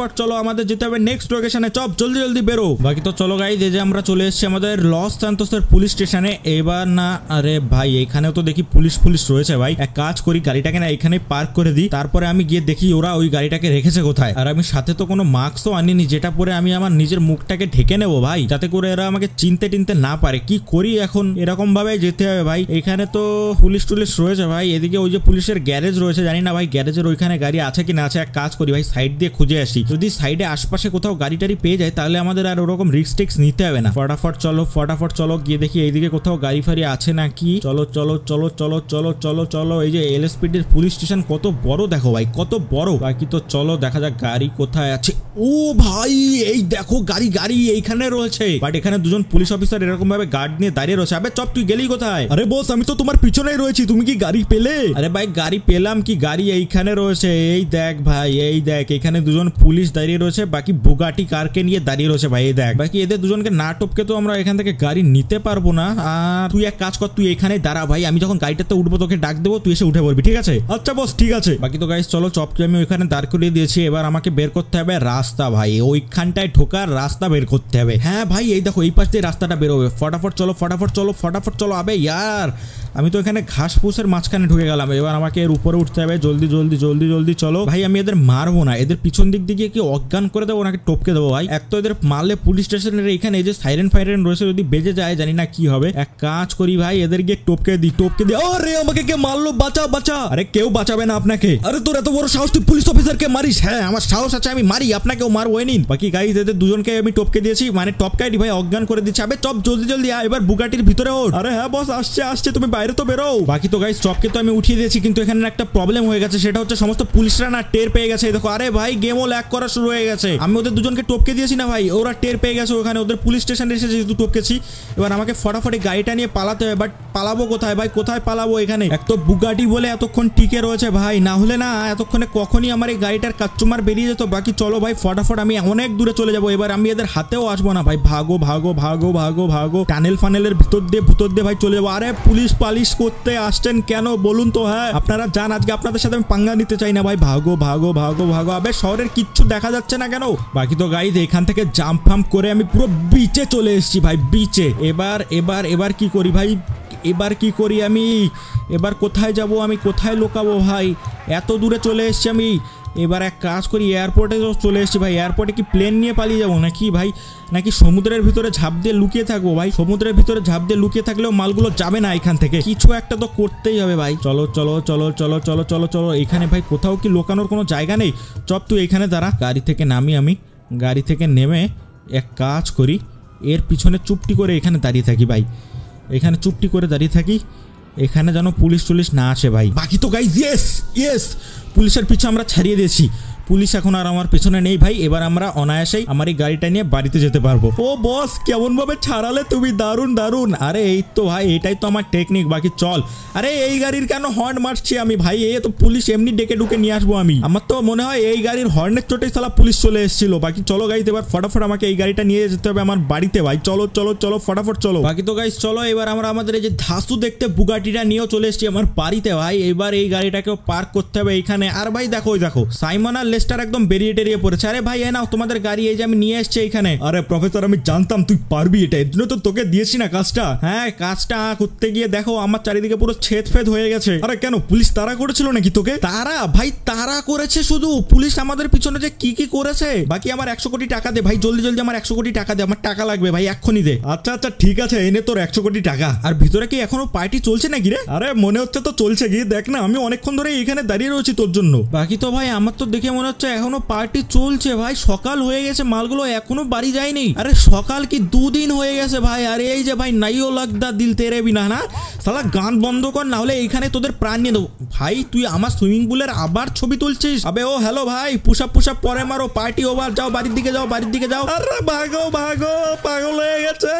ফটাফট চলো, আমাদের যেতে হবে নেক্সট লোকেশনে, চপ জলদি জলদি বেরো। বাকি তো চলো গাইজ, এই যে আমরা চলে এসেছি আমাদের লস সান্তোসের পুলিশ স্টেশনে। এবার না, আরে ভাই এখানেও তো দেখি পুলিশ পুলিশ রয়েছে ভাই। এক কাজ করি, গাড়িটাকে না এখানে পার্ক করে দিই, তারপরে আমি গিয়ে দেখি ওরা ওই গাড়িটাকে রেখেছে কোথায়। আর আমি সাথে তো কোনো মাস্কও আনিনি, যেটা পরে আমি আমার নিজের মুখটাকে ঢেকে নেবো ভাই, যাতে করে এরা আমাকে চিনতে টিনতে না পারে। কি করি এখন, এরকম ভাবে যেতে হবে ভাই। এখানে তো পুলিশ টুলিশ রয়েছে ভাই, এদিকে ওই যে পুলিশের গ্যারেজ রয়েছে, জানি না ভাই গ্যারেজের ওইখানে গাড়ি আছে কি না আছে। এক কাজ করি ভাই, সাইড দিয়ে খুঁজে আসি, যদি সাইডে আশপাশে কোথাও গাড়ি টাড়ি পেয়ে যায় তাহলে আমাদের আর ওরকম রিস্ক টেক্স নিতে হবে না। ফটাফট চলো ফটাফট চলো, গিয়ে দেখি এইদিকে কোথাও গাড়ি ফাড়ি আছে নাকি। চলো চলো চলো চলো চলো চলো চলো। এই যে এলএসপিডির পুলিশ স্টেশন কত বড় দেখো ভাই, কত বড়। বাকি তো চলো দেখা যাক গাড়ি কোথায় আছে। ও ভাই এই দেখো গাড়ি, গাড়ি এইখানে রয়েছে, বাট এখানে দুজন পুলিশ অফিসার এরকম ভাবে গার্ড নিয়ে দাঁড়িয়ে রয়েছে। আবে চপ, তুই গেলি কোথায়? আরে বস আমি তো তোমার পিছনেই রয়েছি, তুমি কি গাড়ি পেলে? আরে ভাই গাড়ি পেলাম কি, গাড়ি এইখানে রয়েছে। এই দেখ ভাই, এই দেখ এখানে দুজন পুলিশ দাঁড়িয়ে রয়েছে, বাকি বুগাটি কারকে নিয়ে দাঁড়িয়ে রয়েছে ভাই। এই দেখ, বাকি এদের দুজনকে না টপকে তো আমরা এখান থেকে গাড়ি নিতে পারবো না। আর তুই এক কাজ কর, তুই এখানে দাঁড়া ভাই, আমি যখন গাড়িটাতে উঠবো তোকে ডাক দেবো, তুই এসে উঠে পড়বি, ঠিক আছে? আচ্ছা বস ঠিক আছে। বাকি তো গাইস চলো, চপকে আমি ওইখানে দাঁড় করিয়ে দিয়েছি। এবার আমাকে বের করতে হবে রাস্তা ভাই, ওইখানটায় ঢোকার রাস্তা বের করতে হবে। হ্যাঁ ভাই এই দেখো, এই পাশ দিয়ে রাস্তাটা বেরোবে। ফটাফট চলো ফটাফট চলো ফটাফট চলো। আবে ইয়ার, আমি তো এখানে ঘাস ফুসের মাঝখানে ঢুকে গেলাম। এবার আমাকে এর উপরে উঠতে হবে, জলদি জলদি জলদি জলদি চলো ভাই। আমি এদের মারবো না, এদের পিছন দিক দিয়ে কি অজ্ঞান করে দেবো নাকি টপকে দেবো ভাই। এক তো এদের মারলে পুলিশ স্টেশনের এখানে এই যে সাইরেন ফাইরেন রয়েছে, যদি বেজে যায় জানি না কি হবে। এক কাজ করি ভাই, এদের গিয়ে টপকে দিই টপকে দিই। আরে আমাকে কে মারলো, বাঁচা বাঁচা। আরে কেউ বাঁচাবে না আপনাকে। আরে তোর এত বড় সাহস, তুই পুলিশ অফিসারকে মারিস? হ্যাঁ আমার সাহস আছে, আমি মারি, আপনাকেও মারবো। এই নিন। বাকি গাইস এদের দুজনকে আমি টপকে দিয়েছি, মানে টপকাই ভাই, অজ্ঞান করে দিচ্ছি। আবে চপ জলদি জলদি আয়, এবার বুগাটির ভিতরে ওঠ। আরে হ্যাঁ বস আসছে আসছে, তুমি বাইরে তো বেরো। বাকি তো গাইস চপকে তো আমি উঠিয়ে দিয়েছি, কিন্তু এখানে একটা প্রবলেম হয়ে গেছে, সেটা হচ্ছে সমস্ত পুলিশরা না টের পেয়ে গেছে। দেখো আরে ভাই গেমও ল্যাগ করা শুরু হয়ে গেছে। আমি ওদের দুজনকে টপকে দিয়েছি না ভাই, ওরা টের পেয়ে গেছে ওখানে, ওদের পুলিশ স্টেশনে এসে যেহেতু টপকেছি। এবার আমাকে ফটাফট গাড়িটা নিয়ে পালাতে হবে, বাট পালাবো কোথায় ভাই, কোথায় পালাবো? এখানে এক তো বুগাটি বলে এতক্ষণ টিকে রয়েছে ভাই, না হলে না এতক্ষণে কখনই আমার এই গাড়িটার কাস্টমার বেরিয়ে যেত। বাকি চলো ভাই ফটাফট আমি অনেক দূরে চলে যাবো, এবার আমি এদের হাতেও আসবো না ভাই। ভাগো ভাগো ভাগো ভাগো ভাগো, টানেল ফানেলের ভিতর দিয়ে ভিতর দিয়ে ভাই চলে যাবো। আরে পুলিশ পালিশ করতে আসছেন কেন বলুন তো? হ্যাঁ আপনারা যান, আজকে আপনাদের সাথে আমি পাঙ্গা নিতে চাই না ভাই। ভাগো ভাগো ভাগো ভাগো। আবে শহরের কিচ্ছু দেখা যাচ্ছে না কেন? বাকি তো গাইজ এখান থেকে জাম্প ফাম্প করে আমি পুরো বিচে চলে এসেছি ভাই, বিচে। এবার এবার এবার কি করি ভাই, এবার কি করি আমি, এবার কোথায় যাব আমি, কোথায় লুকাবো ভাই? এত দূরে চলে এসেছি আমি। এবার এক কাজ করি, এয়ারপোর্টে চলে এসেছি ভাই। এয়ারপোর্টে কি প্লেন নিয়ে পালিয়ে যাবো নাকি ভাই, নাকি সমুদ্রের ভিতরে ঝাঁপ দিয়ে লুকিয়ে থাকবো ভাই? সমুদ্রের ভিতরে ঝাঁপ দিয়ে লুকিয়ে থাকলেও মালগুলো যাবে না এখান থেকে, কিছু একটা তো করতেই হবে ভাই। চলো চলো চলো চলো চলো চলো চলো। এখানে ভাই কোথাও কি লোকানোর কোনো জায়গা নেই? চপ তুই এখানে দাঁড়া। গাড়ি থেকে নামি আমি, গাড়ি থেকে নেমে এক কাজ করি, এর পিছনে চুপটি করে এখানে দাঁড়িয়ে থাকি ভাই, এখানে চুপটি করে দাঁড়িয়ে থাকি, এখানে যেন পুলিশ টুলিশ না আসে ভাই। বাকি তো গাইজ ইয়েস ইয়েস, পুলিশের পিছু আমরা ছাড়িয়ে দিয়েছি, পুলিশ এখন আর আমার পেছনে নেই ভাই। এবার আমরা অনায়াসেই আমার এই গাড়িটা নিয়ে বাড়িতে যেতে পারবো। ও বস কেমন ভাবে ছাড়ালে তুমি, দারুন দারুন। আরে এই তো ভাই, এটাই তো আমার টেকনিক। বাকি চল। আরে এই গাড়ির কেন হর্ন মারছি আমি ভাই? এ তো পুলিশ এমনি ডেকে ডুকে নিয়ে আসবো আমি। আমার তো মনে হয় এই গাড়ির হর্নের চোটেই সালা পুলিশ চলে এসেছিল। বাকি চলো গাইজ, এবার ফটাফট আমাকে এই গাড়িটা নিয়ে যেতে হবে আমার বাড়িতে ভাই। চলো চলো চলো ফটাফট চলো। বাকি তো গাইজ চলো, এবার আমরা আমাদের এই যে ধাসু দেখতে বুগাটিটা নিয়েও চলে এসেছি আমার বাড়িতে ভাই। এবার এই গাড়িটাকেও পার্ক করতে হবে এইখানে। আর ভাই দেখো ওই দেখো, সাইমন আর লেস্টার একদম বেরিয়ে টেরিয়ে পড়েছে। আরে ভাই এ নাও তোমাদের গাড়ি, এই যে আমি নিয়ে এসেছি এইখানে। আরে প্রফেসর আমি জানতাম তুই পারবি এটা, এর জন্য তো তোকে দিয়েছি না কাজটা। হ্যাঁ কাজটা করতে গিয়ে দেখো আমার চারিদিকে পুরো ছেদ ফেদ হয়ে গেছে। আরে কেন পুলিশ তাড়া করেছিল নাকি তোকে? তারা ভাই তাড়া করেছে শুধু, পুলিশ আমাদের পিছনে যে কি কি করেছে। বাকি আমার একশো কোটি টাকা দে ভাই, জলদি জলদি আমার একশো কোটি টাকা দে, আমার টাকা লাগবে ভাই, এক্ষুনি দে। আচ্ছা আচ্ছা ঠিক আছে, এনে তোর একশো কোটি টাকা। আর ভিতরে কি এখনো পার্টি চলছে নাকি রে? আরে মনে হচ্ছে তো চলছে, গিয়ে দেখ না, আমি অনেকক্ষণ ধরে এখানে দাঁড়িয়ে রয়েছি তোর জন্য। বাকি তো ভাই আমার তো দেখে মনে হচ্ছে এখনো পার্টি চলছে ভাই, সকাল হয়ে গেছে, মালগুলো এখনো বাড়ি যায়নি। আরে সকাল কি দুদিন হয়ে গেছে ভাই। আরে এই যে ভাই নাইও লাগদা দিল তেরে বিনা না, শালা গান বন্ধ কর, না হলে এইখানে তোদের প্রাণ নিয়ে দেবো। ভাই তুই আমার সুইমিং পুলের আবার ছবি তুলছিস? আবে ও হ্যালো ভাই, পুশআপ পুশআপ পরে মারো, পার্টি ওভার, যাও বাড়ির দিকে যাও, বাড়ির দিকে যাও। আরে ভাগো ভাগো, পাগল হয়ে গেছে,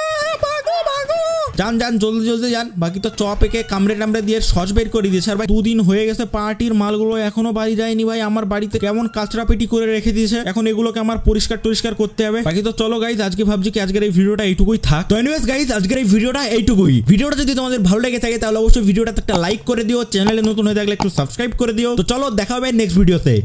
ভাগো ভাগো, যান যান জলদি জলদি যান। বাকি তো চপ একে কামড়ে টামড়ে দিয়ে সস বের করে দিয়েছে। আর ভাই দুদিন হয়ে গেছে পার্টির মালগুলো এখনো বাড়ি যায়নি ভাই। আমার বাড়িতে কেমন কাঁচরা পেটি করে রেখে দিয়েছে, এখন এগুলোকে আমার পরিষ্কার টরিষ্কার করতে হবে। বাকি তো চলো গাইজ, আজকে ভাবছি কি আজকের এই ভিডিওটা এইটুকুই থাক। তো এনিওয়েজ গাইজ আজকের এই ভিডিওটা এইটুকুই। ভিডিওটা যদি তোমাদের ভালো লেগে থাকে তাহলে অবশ্যই ভিডিওটা একটা লাইক করে দিও, চ্যানেলে নতুন হয়ে থাকলে একটু সাবস্ক্রাইব করে দিও। তো চলো দেখা হবে নেক্সট ভিডিওতে।